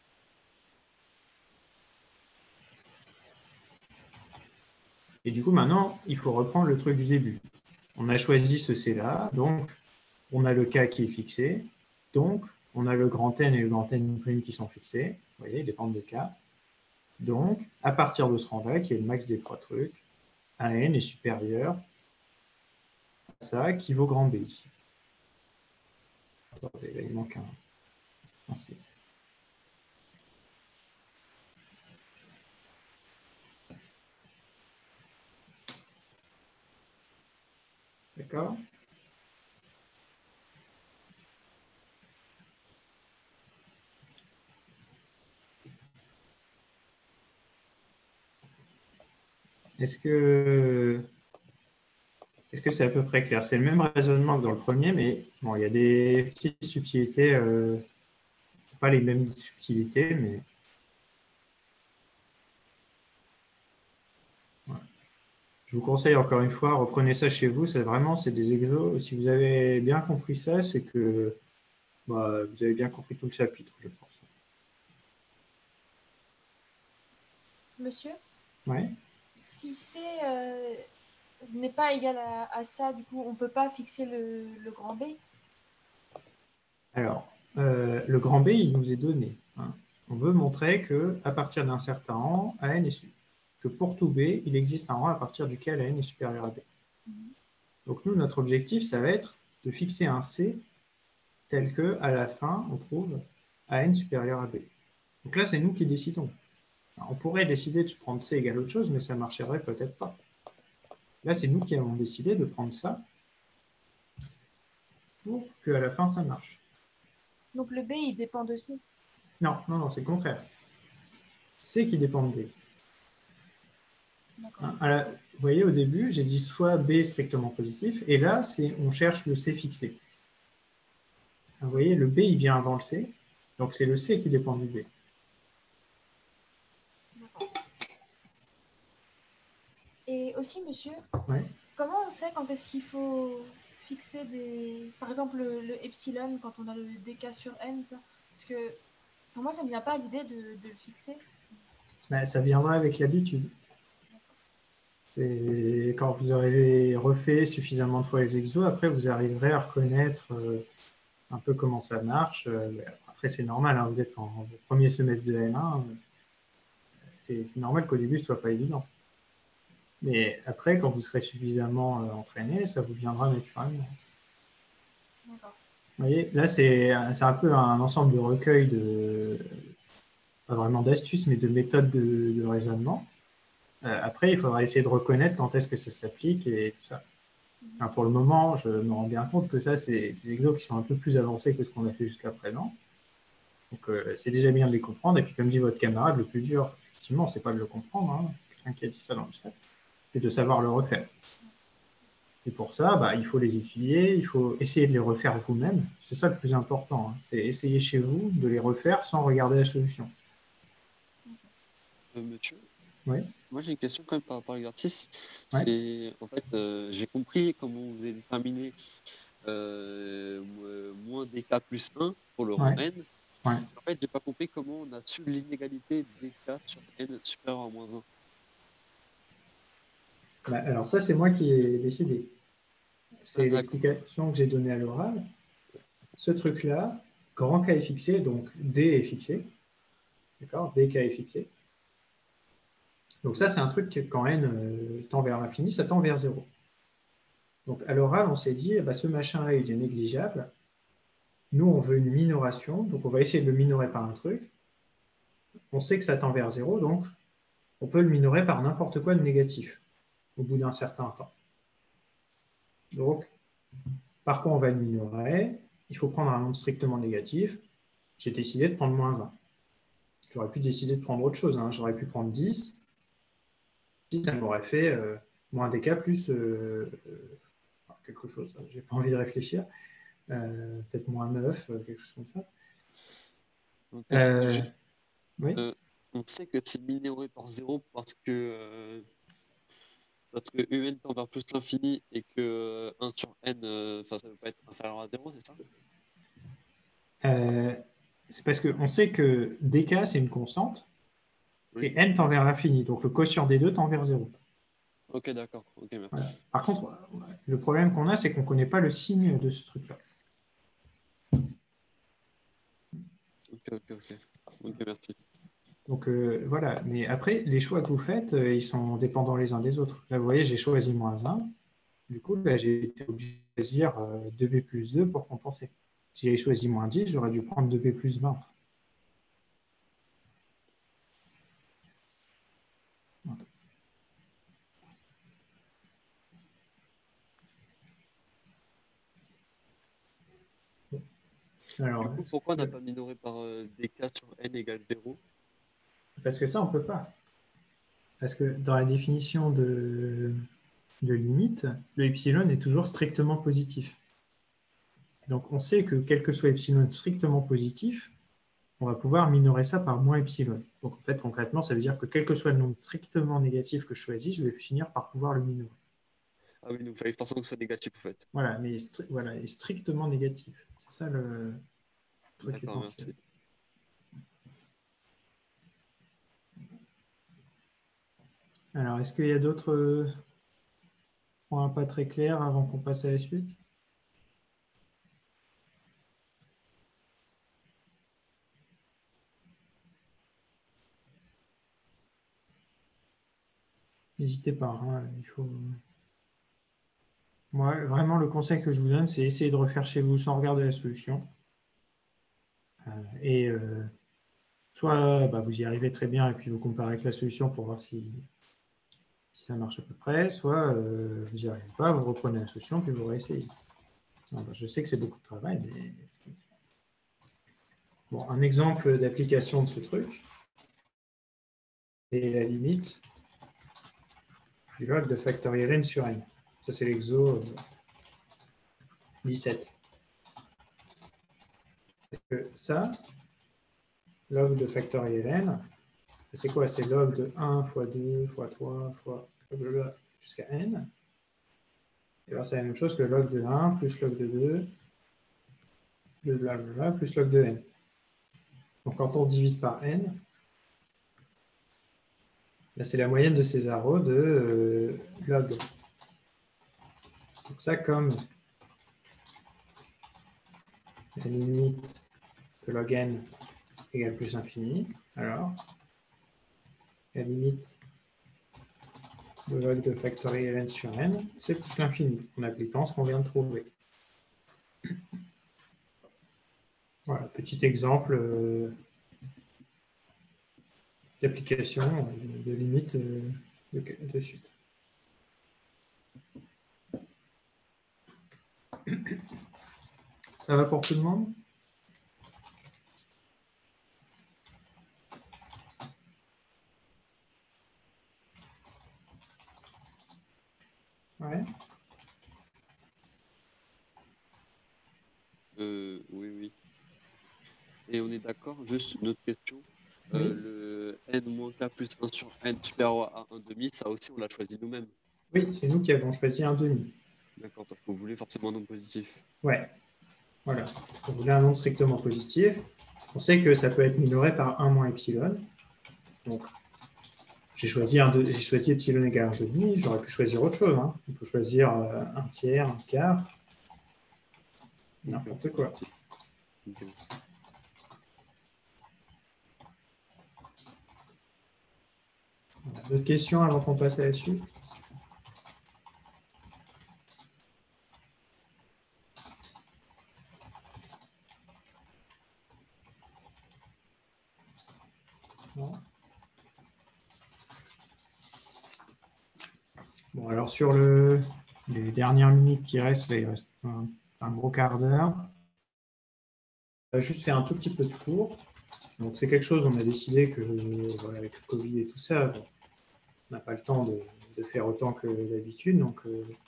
Et du coup, maintenant, il faut reprendre le truc du début. On a choisi ce C-là, donc on a le K qui est fixé, donc on a le grand N et le grand N' qui sont fixés. Vous voyez, ils dépendent de K. Donc, à partir de ce rang-là, qui est le max des trois trucs, un N est supérieur à ça, qui vaut grand B ici. Attendez, là, il manque un C. D'accord? Est-ce que c'est à peu près clair? C'est le même raisonnement que dans le premier, mais bon, il y a des petites subtilités, pas les mêmes subtilités, mais voilà. Je vous conseille encore une fois, reprenez ça chez vous, c'est des exos. Si vous avez bien compris ça, c'est que vous avez bien compris tout le chapitre, je pense. Monsieur, Ouais. si C n'est pas égal à ça, du coup, on ne peut pas fixer le grand B? Alors, le grand B, il nous est donné. On veut montrer qu'à partir d'un certain rang, AN est que pour tout B, il existe un rang à partir duquel AN est supérieur à B. Donc nous, notre objectif, ça va être de fixer un C tel que, à la fin, on trouve AN supérieur à B. Donc là, c'est nous qui décidons. Alors, on pourrait décider de prendre C égale autre chose, mais ça ne marcherait peut-être pas. Là, c'est nous qui avons décidé de prendre ça pour qu'à la fin, ça marche. Donc le B, il dépend de C. Non, c'est le contraire. C qui dépend de B. Vous voyez, au début, j'ai dit soit B strictement positif, et là, on cherche le C fixé. Vous voyez, le B, il vient avant le C, donc c'est le C qui dépend du B. Et aussi, monsieur, Ouais. comment on sait quand est-ce qu'il faut fixer par exemple, le epsilon, quand on a le dk sur n, ça? Parce que pour moi, ça ne me vient pas à l'idée de le fixer. Ça viendra avec l'habitude. Quand vous aurez refait suffisamment de fois les exos, après, vous arriverez à reconnaître un peu comment ça marche. Après, c'est normal, hein, vous êtes en premier semestre de L1, c'est normal qu'au début, ce ne soit pas évident. Mais après, quand vous serez suffisamment entraîné, ça vous viendra naturellement. D'accord. Vous voyez, là, c'est un peu un ensemble de recueils pas vraiment d'astuces, mais de méthodes de raisonnement. Après, il faudra essayer de reconnaître quand est-ce que ça s'applique et tout ça. Enfin, pour le moment, je me rends bien compte que ça, c'est des exos qui sont un peu plus avancés que ce qu'on a fait jusqu'à présent. Donc, c'est déjà bien de les comprendre. Et puis, comme dit votre camarade, le plus dur, effectivement, c'est pas de le comprendre. Quelqu'un qui a dit ça dans le chat, c'est de savoir le refaire. Et pour ça, bah, il faut les étudier, il faut essayer de les refaire vous-même. C'est ça le plus important, hein. C'est essayer chez vous de les refaire sans regarder la solution. Monsieur, Oui, moi j'ai une question quand même par rapport à l'exercice. ouais, C'est en fait, j'ai compris comment vous avez déterminé moins dk plus 1 pour le rang ouais, n. ouais. En fait, j'ai pas compris comment on a su l'inégalité dk sur n supérieur à moins 1. Bah, alors ça, c'est moi qui ai décidé. Ah, C'est d'accord. l'explication que j'ai donnée à l'oral. Ce truc-là, grand K est fixé, donc D est fixé. D'accord? dk est fixé. Donc ça, c'est un truc que quand n tend vers l'infini, ça tend vers 0. Donc à l'oral, on s'est dit, eh ben, ce machin-là, il est négligeable. Nous, on veut une minoration, donc on va essayer de le minorer par un truc. On sait que ça tend vers 0, donc on peut le minorer par n'importe quoi de négatif au bout d'un certain temps. Donc, par quoi on va le minorer? Il faut prendre un nombre strictement négatif. J'ai décidé de prendre moins 1. J'aurais pu décider de prendre autre chose, hein. J'aurais pu prendre 10. 10, ça m'aurait fait moins dk plus quelque chose. J'ai pas envie de réfléchir. Peut-être moins 9, quelque chose comme ça. Donc, Euh, oui. on sait que c'est minoré par 0 parce que un tend vers plus l'infini et que 1 sur n, ça ne peut pas être inférieur à 0, c'est ça? C'est parce qu'on sait que dk, c'est une constante, Oui. et n tend vers l'infini. Donc le quotient des deux tend vers 0. Ok, d'accord. Ok, merci. Voilà. Par contre, le problème qu'on a, c'est qu'on ne connaît pas le signe de ce truc-là. Ok, merci. Donc voilà, mais après, les choix que vous faites, ils sont dépendants les uns des autres. Là, vous voyez, j'ai choisi moins 1. Du coup, là, j'ai été obligé de choisir 2b plus 2 pour compenser. Si j'avais choisi moins 10, j'aurais dû prendre 2b plus 20. Voilà. Alors, Du coup, pourquoi on n'a pas minoré par dk sur n égale 0? parce que ça, on ne peut pas. Parce que dans la définition de limite, le epsilon est toujours strictement positif. Donc, on sait que quel que soit epsilon strictement positif, on va pouvoir minorer ça par moins epsilon. Donc, en fait, concrètement, ça veut dire que quel que soit le nombre strictement négatif que je choisis, je vais finir par pouvoir le minorer. Ah oui, donc il fallait forcément que ce soit négatif, en fait. Voilà, mais voilà, est strictement négatif. C'est ça le truc D'accord, essentiel. merci. Alors, est-ce qu'il y a d'autres points pas très clairs avant qu'on passe à la suite? N'hésitez pas, hein, il faut... Moi, vraiment, le conseil que je vous donne, c'est essayer de refaire chez vous sans regarder la solution. Et soit bah, vous y arrivez très bien et puis vous comparez avec la solution pour voir si ça marche à peu près, soit vous n'y arrivez pas, vous reprenez la solution puis vous réessayez. Non, bah, je sais que c'est beaucoup de travail, mais c'est comme ça. Bon, un exemple d'application de ce truc, c'est la limite du log de factoriel n sur n. Ça, c'est l'exo 17. Parce que ça, log de factoriel n, c'est quoi? C'est log de 1 fois 2 fois 3 fois jusqu'à n. Et alors, c'est la même chose que log de 1 plus log de 2 plus blablabla plus log de n. Donc, quand on divise par n, c'est la moyenne de ces arrows de log. Donc, ça, comme la limite de log n égale plus infini, alors la limite de log de factoriel n sur n, c'est plus l'infini, en appliquant ce qu'on vient de trouver. Voilà, petit exemple d'application de limite de suite. Ça va pour tout le monde? Ouais. Et on est d'accord, juste une autre question. Oui. Le n moins k plus 1 sur n supérieur à 1 demi, ça aussi, on l'a choisi nous-mêmes. Oui, c'est nous qui avons choisi un demi. D'accord, donc vous voulez forcément un nombre positif. Ouais, voilà. On voulait un nombre strictement positif. On sait que ça peut être minoré par 1 moins epsilon. Donc, j'ai choisi epsilon égale 1 demi. J'aurais pu choisir autre chose. Hein. On peut choisir un tiers, un quart, n'importe quoi. D'autres questions avant qu'on passe à la suite? Non. Bon, alors sur les dernières minutes qui restent, là, il reste un gros quart d'heure. On va juste faire un tout petit peu de cours. Donc c'est quelque chose, on a décidé que voilà, avec le Covid et tout ça, bon, on n'a pas le temps de faire autant que d'habitude. Donc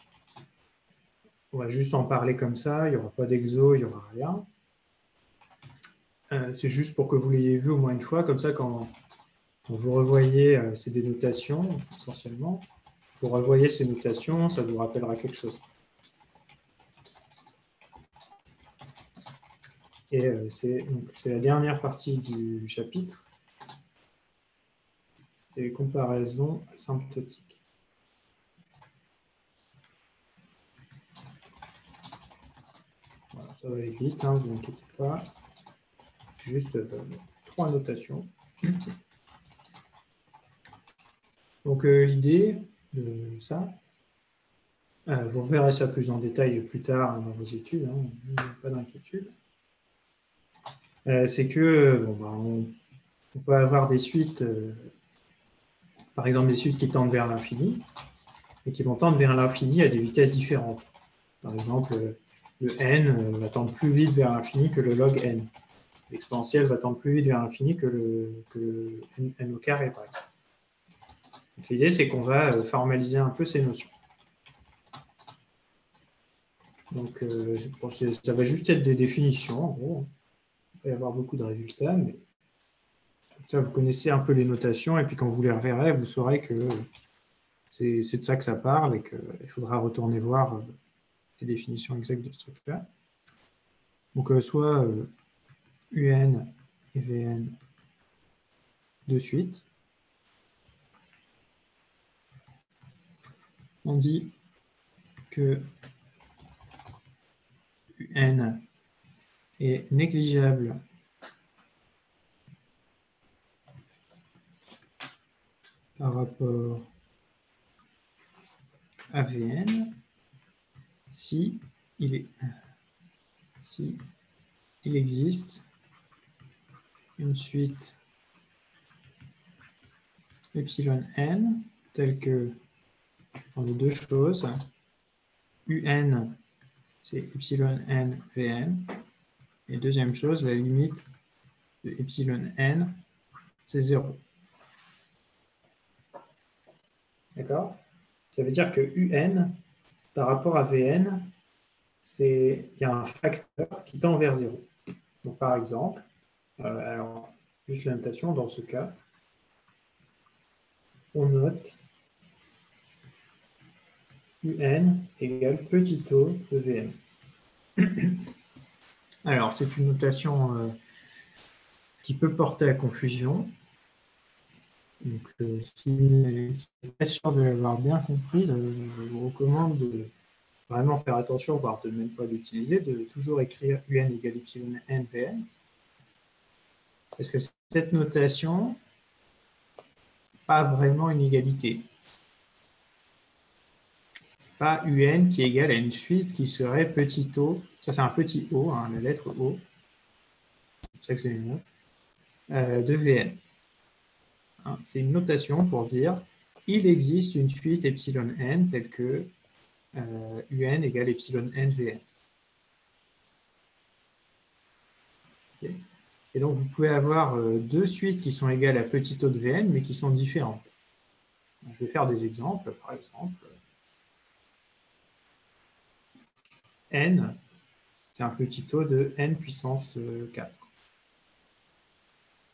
on va juste en parler comme ça, il n'y aura pas d'exo, il n'y aura rien. C'est juste pour que vous l'ayez vu au moins une fois, comme ça quand vous revoyez ces dénotations, essentiellement, vous revoyez ces notations, ça vous rappellera quelque chose. Et c'est la dernière partie du chapitre, c'est les comparaisons asymptotiques. Voilà, ça va aller vite, hein, vous inquiétez pas. Juste 3 notations. Donc l'idée de ça, vous reverrez ça plus en détail plus tard dans vos études, hein, pas d'inquiétude. C'est que bon, bah, on peut avoir des suites, par exemple des suites qui tendent vers l'infini, et qui vont tendre vers l'infini à des vitesses différentes. Par exemple, le n va tendre plus vite vers l'infini que le log n. L'exponentielle va tendre plus vite vers l'infini que le n au carré, par exemple. L'idée, c'est qu'on va formaliser un peu ces notions. Donc, ça va juste être des définitions, en gros. Il va y avoir beaucoup de résultats, mais ça, vous connaissez un peu les notations, et puis quand vous les reverrez, vous saurez que c'est de ça que ça parle, et qu'il faudra retourner voir les définitions exactes de ce truc-là. Donc, soit UN et VN de suite. On dit que UN est négligeable par rapport à VN si il existe une suite epsilon n telle que on a deux choses. UN, c'est epsilon n Vn. Et deuxième chose, la limite de epsilon n, c'est 0. D'accord? Ça veut dire que UN, par rapport à Vn, il y a un facteur qui tend vers 0. Donc par exemple, alors juste la notation dans ce cas, on note UN égale petit o de Vn. Alors c'est une notation qui peut porter à confusion. Donc si vous n'êtes pas sûr de l'avoir bien comprise, je vous recommande de vraiment faire attention, voire de même pas l'utiliser, de toujours écrire UN égale epsilon n Vn. Parce que cette notation n'est pas vraiment une égalité. Ce n'est pas UN qui est égal à une suite qui serait petit o. Ça, c'est un petit o, hein, la lettre O. C'est ça que je l'ai mis là. De Vn. Hein, c'est une notation pour dire il existe une suite epsilon n telle que UN égale epsilon n Vn. Okay. Et donc, vous pouvez avoir deux suites qui sont égales à petit o de Vn, mais qui sont différentes. Je vais faire des exemples. Par exemple, n, c'est un petit o de n puissance 4.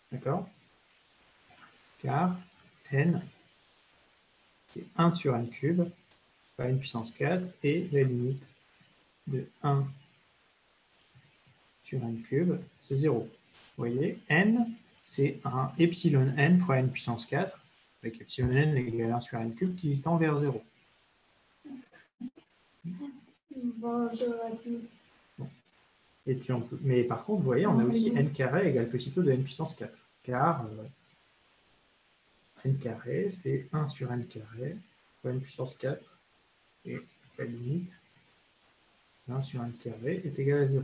D'accord? Car n, c'est 1 sur n cube, fois n puissance 4, et la limite de 1 sur n cube, c'est 0. Vous voyez, n, c'est un epsilon n fois n puissance 4, avec epsilon n égale 1 sur n cube qui tend vers 0. Bonjour à tous. Et puis mais par contre, vous voyez, on a aussi n carré égale petit o de n puissance 4. Car n carré, c'est 1 sur n carré fois n puissance 4. Et la limite 1 sur n carré est égal à 0.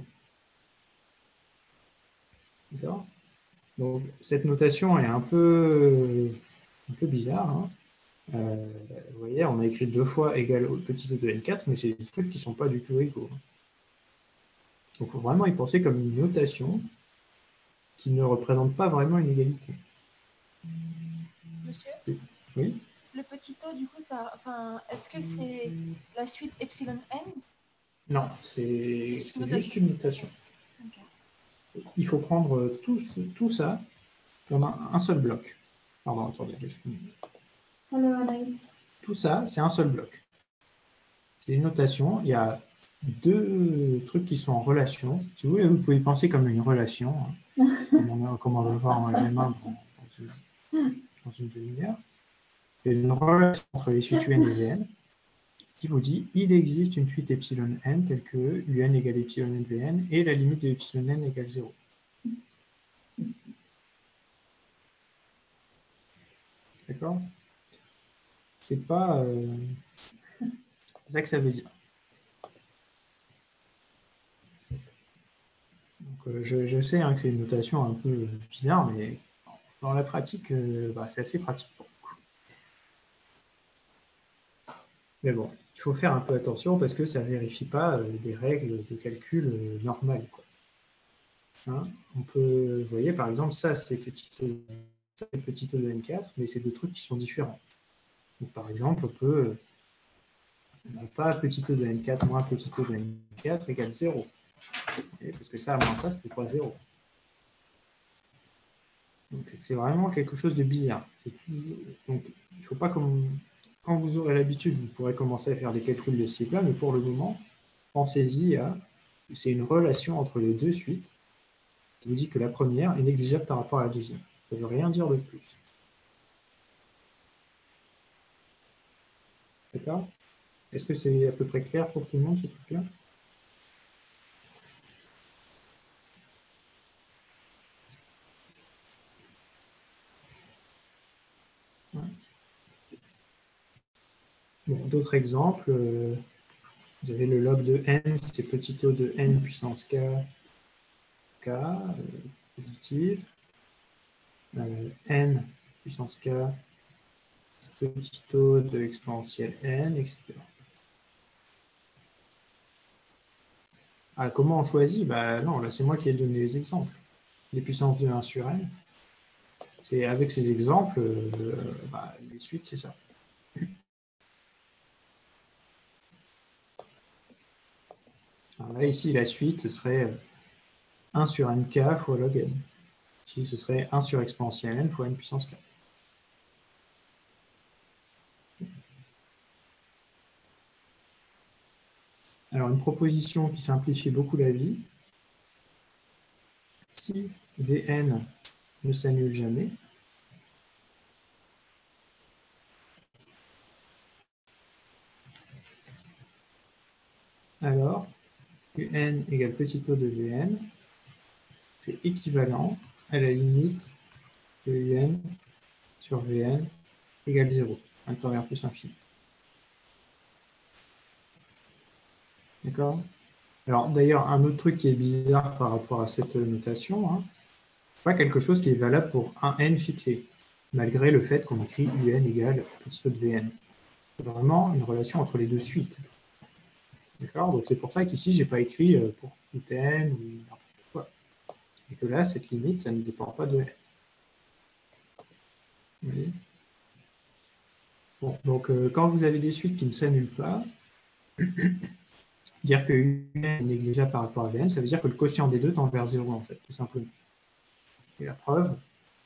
D'accord? Donc, cette notation est un peu bizarre. Hein. Vous voyez, on a écrit 2 fois égal au petit o de n4, mais c'est des trucs qui ne sont pas du tout égaux. Donc, il faut vraiment y penser comme une notation qui ne représente pas vraiment une égalité. Monsieur? Oui? Le petit o, du coup, est-ce que c'est la suite epsilon n? Non, c'est juste une notation. Okay. Il faut prendre tout ça comme un seul bloc. Pardon, attendez. Hello, Anaïs. Tout ça, c'est un seul bloc. C'est une notation. Il y a 2 trucs qui sont en relation. Si vous voulez, vous pouvez penser comme une relation, hein, comme on va voir en gamin dans une demi-heure. Il y a une relation entre les suites un et Vn qui vous dit il existe une suite epsilon n telle que un égale epsilon n Vn et la limite de epsilon n égale 0. D'accord? C'est pas... c'est ça que ça veut dire. Donc, je sais hein, que c'est une notation un peu bizarre, mais dans la pratique, c'est assez pratique pour le coup. Mais bon, il faut faire un peu attention parce que ça ne vérifie pas des règles de calcul normales. Quoi. Hein, on peut, vous voyez, par exemple, ça c'est petit o de n4, mais c'est 2 trucs qui sont différents. Donc, par exemple, on peut non pas petit o de n4 moins petit o de n4 égale 0. Parce que ça, moins ça, ça fait pas 0. Donc, c'est vraiment quelque chose de bizarre. Donc, il ne faut pas quand vous aurez l'habitude, vous pourrez commencer à faire des calculs de ce type-là, mais pour le moment, pensez-y à... C'est une relation entre les 2 suites qui vous dit que la première est négligeable par rapport à la deuxième. Ça ne veut rien dire de plus. D'accord? Est-ce que c'est à peu près clair pour tout le monde, ce truc-là? Ouais. Bon, d'autres exemples. Vous avez le log de n, c'est petit o de n puissance k, positif. N puissance k, c'est petit o de exponentielle n, etc. Ah, comment on choisit? Non, là c'est moi qui ai donné les exemples. Les puissances de 1 sur n. C'est avec ces exemples, les suites, c'est ça. Alors là, ici, la suite, ce serait 1 sur nk fois log n. Ici, ce serait 1 sur exponentielle n fois n puissance k. Alors, une proposition qui simplifie beaucoup la vie. Si Vn ne s'annule jamais, alors un égale petit o de Vn, c'est équivalent à la limite de un sur Vn égale 0, un temps vers plus infini. D'accord? Alors, d'ailleurs, un autre truc qui est bizarre par rapport à cette notation, hein, pas quelque chose qui est valable pour un n fixé, malgré le fait qu'on écrit un égale petit o de Vn. C'est vraiment une relation entre les 2 suites. D'accord? Donc, c'est pour ça qu'ici, je n'ai pas écrit pour tout n ou n'importe quoi. Et que là, cette limite, ça ne dépend pas de n. Vous voyez? Bon, donc, quand vous avez des suites qui ne s'annulent pas, dire que un est négligeable par rapport à Vn, ça veut dire que le quotient des deux tend vers 0, en fait, tout simplement. Et la preuve,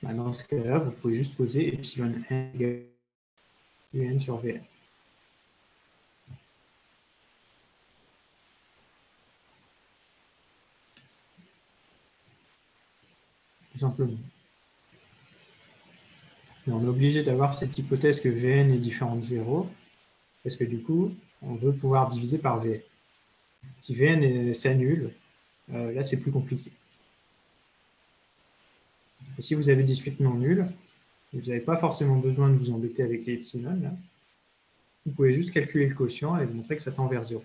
Dans ce cas-là, vous pouvez juste poser epsilon n égale un sur Vn. Tout simplement. Mais on est obligé d'avoir cette hypothèse que Vn est différent de 0, parce que du coup, on veut pouvoir diviser par Vn. Si Vn s'annule, là c'est plus compliqué. Et si vous avez des suites non nulles, vous n'avez pas forcément besoin de vous embêter avec les epsilon. Là. Vous pouvez juste calculer le quotient et vous montrer que ça tend vers 0.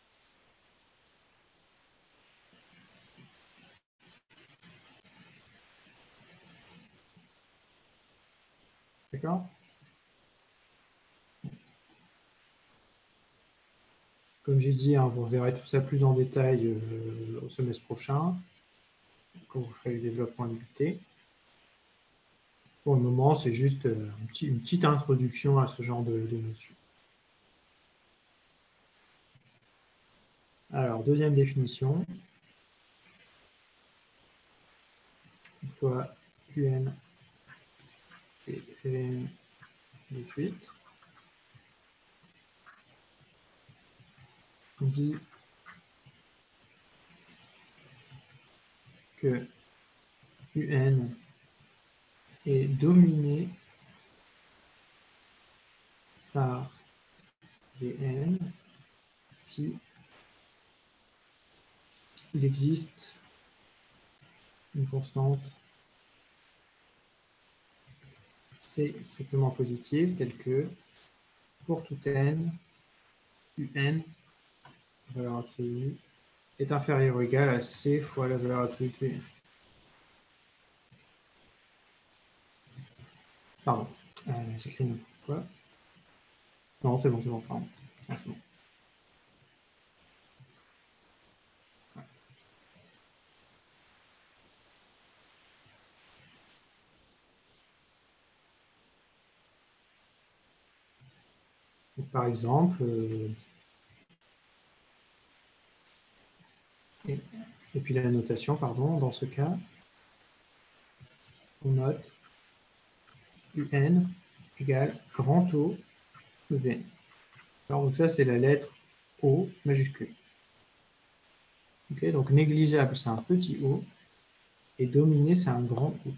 D'accord? Comme j'ai dit, hein, vous reverrez tout ça plus en détail au semestre prochain, quand vous ferez le développement limité. Pour le moment, c'est juste une petite introduction à ce genre de notions. Alors, deuxième définition. Soit UN et Vn de suite. On dit que UN est dominé par Vn si il existe une constante C strictement positive telle que pour tout n, UN, valeur absolue, est inférieur ou égal à C fois la valeur absolue de Vn. Pardon, j'écris n'importe quoi. Non, c'est bon, pardon. Ah, c'est bon. Ouais. Donc, par exemple, et puis la notation, pardon, dans ce cas, on note UN égale grand O de Vn. Alors, donc ça, c'est la lettre O majuscule. Okay, donc négligeable, c'est un petit o, et dominé, c'est un grand O.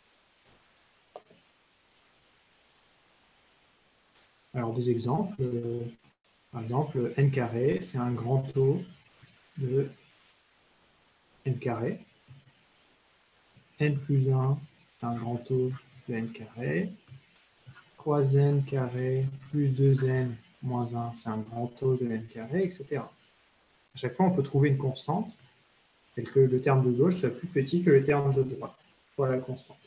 Alors, des exemples. Par exemple, n carré, c'est un grand O de n carré. N plus 1, c'est un grand O de n carré. 3n carré plus 2n moins 1, c'est un grand O de n carré, etc. À chaque fois, on peut trouver une constante, telle que le terme de gauche soit plus petit que le terme de droite, fois la constante.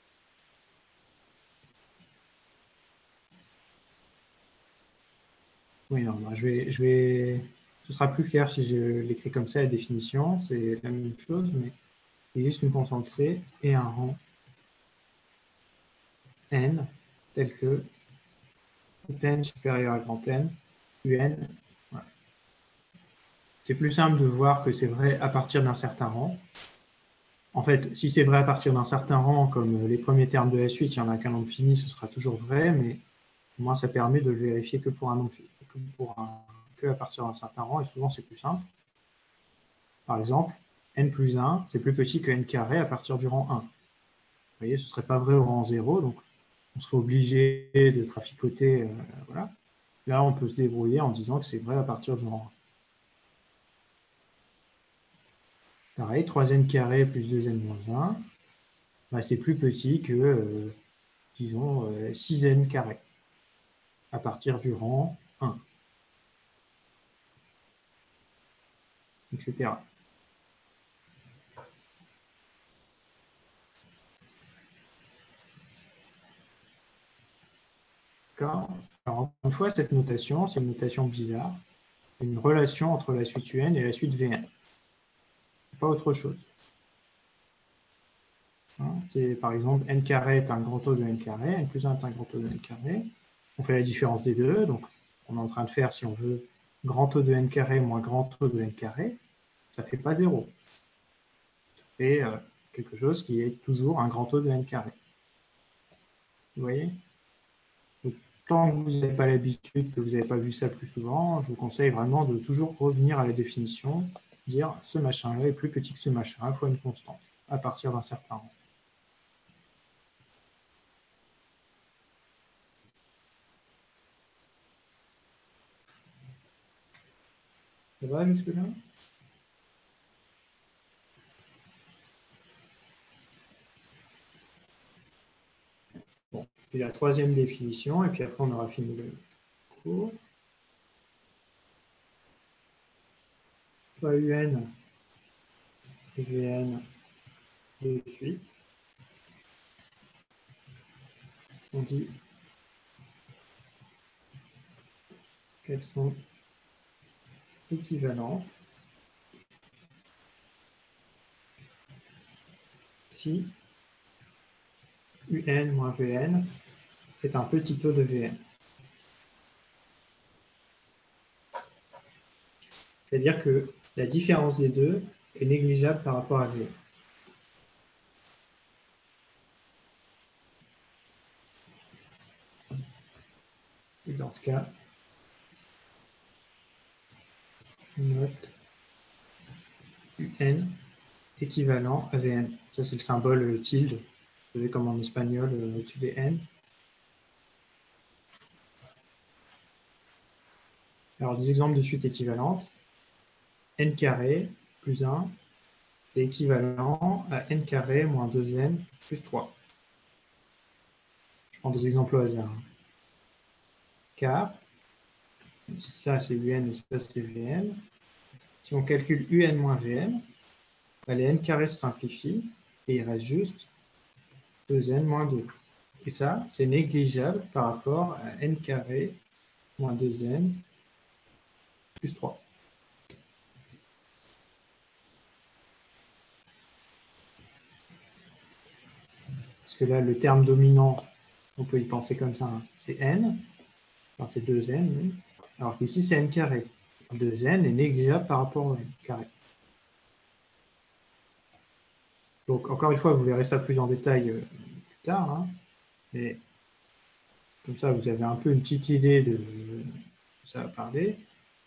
Oui, non, ce sera plus clair si je l'écris comme ça, la définition, c'est la même chose, mais il existe une constante C et un rang n, tel que n supérieur à grand N, UN. Voilà. C'est plus simple de voir que c'est vrai à partir d'un certain rang. En fait, si c'est vrai à partir d'un certain rang, comme les premiers termes de S8, il n'y en a qu'un nombre fini, ce sera toujours vrai, mais au moins ça permet de le vérifier que pour un nombre fini, que à partir d'un certain rang, et souvent c'est plus simple. Par exemple, n plus 1, c'est plus petit que n carré à partir du rang 1. Vous voyez, ce ne serait pas vrai au rang 0, donc on serait obligé de traficoter. Voilà. Là, on peut se débrouiller en disant que c'est vrai à partir du rang 1. Pareil, 3n carré plus 2n moins 1, bah, c'est plus petit que, disons, 6n carré à partir du rang 1, etc. Alors, encore une fois, cette notation, c'est une notation bizarre. C'est une relation entre la suite UN et la suite Vn. Pas autre chose. Hein, c'est par exemple n carré est un grand O de n carré, n plus 1 est un grand O de n carré. On fait la différence des deux, donc on est en train de faire, si on veut, grand O de n carré moins grand O de n carré, ça ne fait pas 0. Ça fait quelque chose qui est toujours un grand O de n carré. Vous voyez? Donc, tant que vous n'avez pas l'habitude, que vous n'avez pas vu ça plus souvent, je vous conseille vraiment de toujours revenir à la définition, dire ce machin-là est plus petit que ce machin, fois une constante, à partir d'un certain rang. Ça va jusque-là? Bon, puis la troisième définition, et puis après on aura fini le cours. Soit UN et VN de suite. On dit qu'elles sont équivalentes si UN moins VN est un petit taux de VN. C'est-à-dire que la différence des deux est négligeable par rapport à VN. Et dans ce cas, on note UN équivalent à VN. Ça, c'est le symbole tilde. Vous savez, comme en espagnol, au-dessus des N. Alors, des exemples de suites équivalentes. N carré plus 1, c'est équivalent à N carré moins 2N plus 3. Je prends des exemples au hasard. Car, ça c'est UN et ça c'est VN. Si on calcule UN moins VN, les N carrés se simplifient et il reste juste 2N moins 2. Et ça, c'est négligeable par rapport à N carré moins 2N plus 3. Parce que là, le terme dominant, on peut y penser comme ça, hein, c'est N. Alors c'est 2N, oui. Alors qu'ici, c'est N carré. 2N est négligeable par rapport au N carré. Donc, encore une fois, vous verrez ça plus en détail plus tard. Hein, mais comme ça, vous avez un peu une petite idée de ce que ça va parler.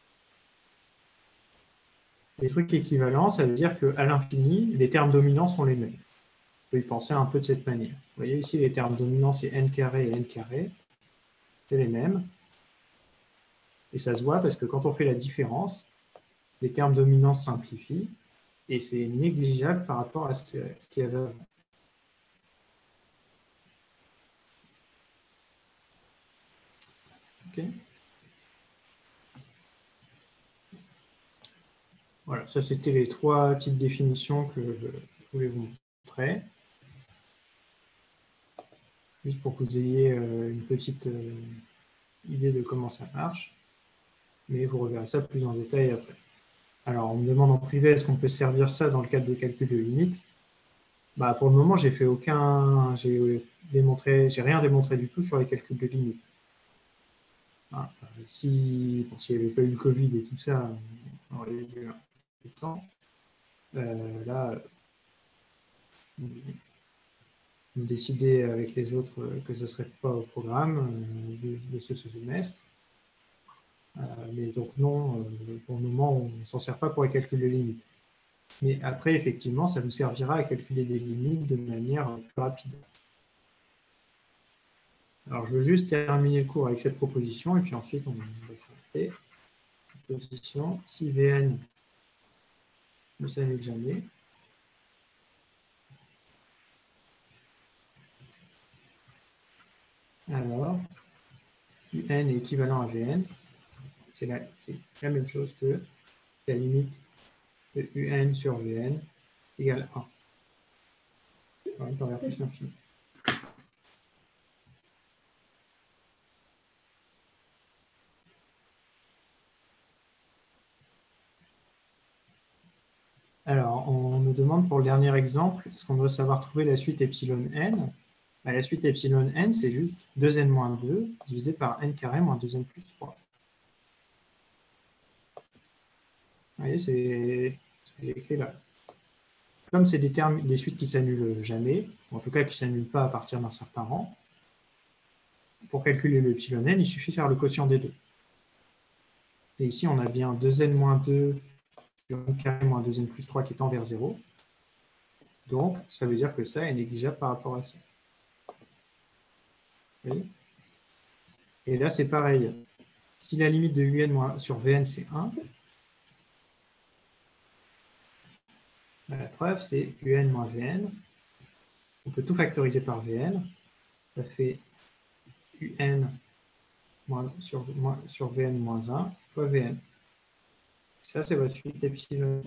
Les trucs équivalents, ça veut dire qu'à l'infini, les termes dominants sont les mêmes. On peut y penser un peu de cette manière. Vous voyez ici, les termes dominants, c'est N carré et N carré. C'est les mêmes. Et ça se voit parce que quand on fait la différence, les termes dominants se simplifient et c'est négligeable par rapport à ce qu'il y avait avant. Ok. Voilà, ça c'était les trois petites définitions que je voulais vous montrer. Juste pour que vous ayez une petite idée de comment ça marche. Mais vous reverrez ça plus en détail après. Alors, on me demande en privé, est-ce qu'on peut servir ça dans le cadre de calcul de limite? Bah, pour le moment, j'ai fait aucun, j'ai rien démontré du tout sur les calculs de limite. Ah, s'il n'y avait pas eu le Covid et tout ça, on aurait eu un peu de temps. Là, on décidait avec les autres que ce ne serait pas au programme de ce semestre. Mais donc non, pour le moment, on ne s'en sert pas pour les calculs de limites. Mais après, effectivement, ça vous servira à calculer des limites de manière plus rapide. Alors, je veux juste terminer le cours avec cette proposition, et puis ensuite, on va s'arrêter. Proposition, si Vn ne s'annule jamais, alors Un est équivalent à Vn, c'est la même chose que la limite de Un sur Vn égale 1. En même temps, vers plus l'infini. Alors, on nous demande pour le dernier exemple, est-ce qu'on doit savoir trouver la suite epsilon n? La suite epsilon n, c'est juste 2n moins 2 divisé par n carré moins 2n plus 3. Vous voyez, c'est écrit là. Comme c'est des suites qui s'annulent jamais, ou en tout cas qui ne s'annulent pas à partir d'un certain rang, pour calculer le epsilon n, il suffit de faire le quotient des deux. Et ici, on a bien 2n moins 2 sur n carré moins 2n plus 3 qui tend vers 0. Donc, ça veut dire que ça est négligeable par rapport à ça. Vous voyez? Et là, c'est pareil. Si la limite de un sur Vn, c'est 1, la preuve, c'est un moins Vn. On peut tout factoriser par Vn. Ça fait un sur Vn moins 1 fois Vn. Ça, c'est votre suite epsilon.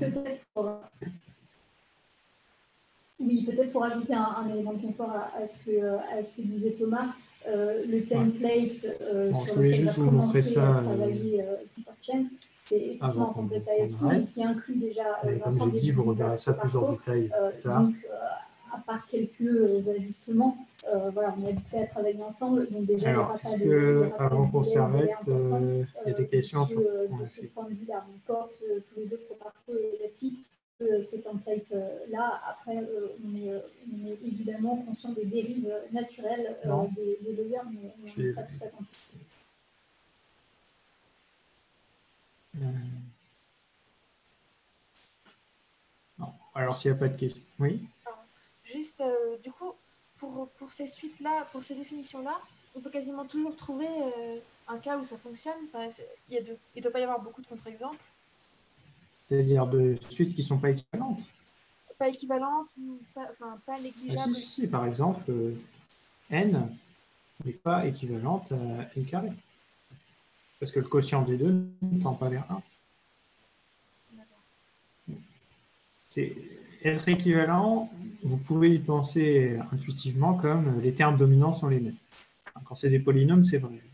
Peut-être pour ajouter un élément de confort à ce que disait Thomas, le template Bon, sur je voulais lequel juste va vous montrer commencer ça. à travailler Chance, c'est effectivement un template IFC qui inclut déjà mais comme j'ai l'ensemble dit, des vous reverrez ça plus en détail plus tard. Donc, à part quelques ajustements, voilà, on est habitué à travailler ensemble. Donc déjà, Alors, est-ce que, avant qu'on s'arrête, il y a des questions sur tout ce qu'on a fait? De ce point de vue-là, on porte tous les deux Proparco et Lexi. Ce template-là, après, on est évidemment conscient des dérives naturelles des layers, mais on sera tous attentifs. Non. Alors, s'il n'y a pas de questions. Oui. Juste, du coup, pour ces suites-là, pour ces définitions-là, on peut quasiment toujours trouver un cas où ça fonctionne. Enfin, il ne doit pas y avoir beaucoup de contre-exemples. C'est-à-dire de suites qui ne sont pas équivalentes. Pas équivalentes ou pas négligeables. Si, par exemple, n n'est pas équivalente à n carré. Parce que le quotient des deux ne tend pas vers 1. C'est être équivalent, vous pouvez y penser intuitivement comme les termes dominants sont les mêmes. Quand c'est des polynômes, c'est vrai.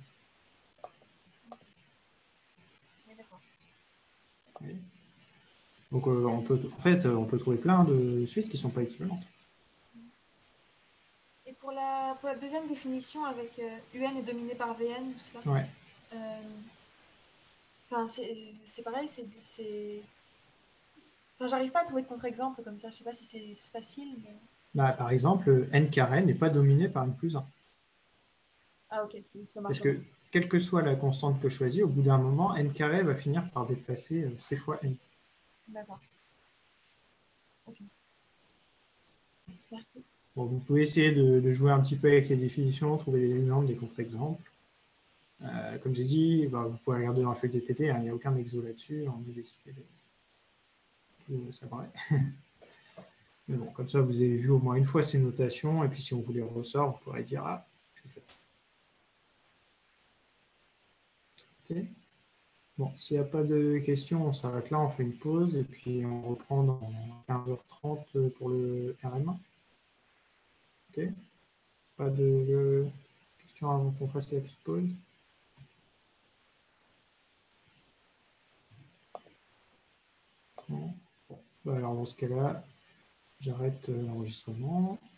Oui. Donc, on peut trouver plein de suites qui ne sont pas équivalentes. Et pour la deuxième définition avec UN est dominé par VN, tout ça. Ouais. C'est pareil, j'arrive pas à trouver de contre-exemple comme ça. Je sais pas si c'est facile. Mais... Bah, par exemple, n carré n'est pas dominé par n plus 1. Ah, ok. Ça marche. Parce que, quelle que soit la constante que je choisis, au bout d'un moment, n carré va finir par déplacer c fois n. D'accord. Ok. Merci. Bon, vous pouvez essayer de jouer un petit peu avec les définitions, trouver des exemples, des contre-exemples. Comme j'ai dit, vous pouvez regarder dans la feuille de TT, il n'y a aucun exo là-dessus, on a décidé de sabrer. Mais bon, comme ça, vous avez vu au moins une fois ces notations, et puis si on vous les ressort, on pourrait dire « Ah, c'est ça ». Ok. Bon, s'il n'y a pas de questions, on s'arrête là, on fait une pause, et puis on reprend dans 15h30 pour le RM1. Ok. Pas de questions avant qu'on fasse la petite pause? Non. Bon. Alors dans ce cas-là, j'arrête l'enregistrement.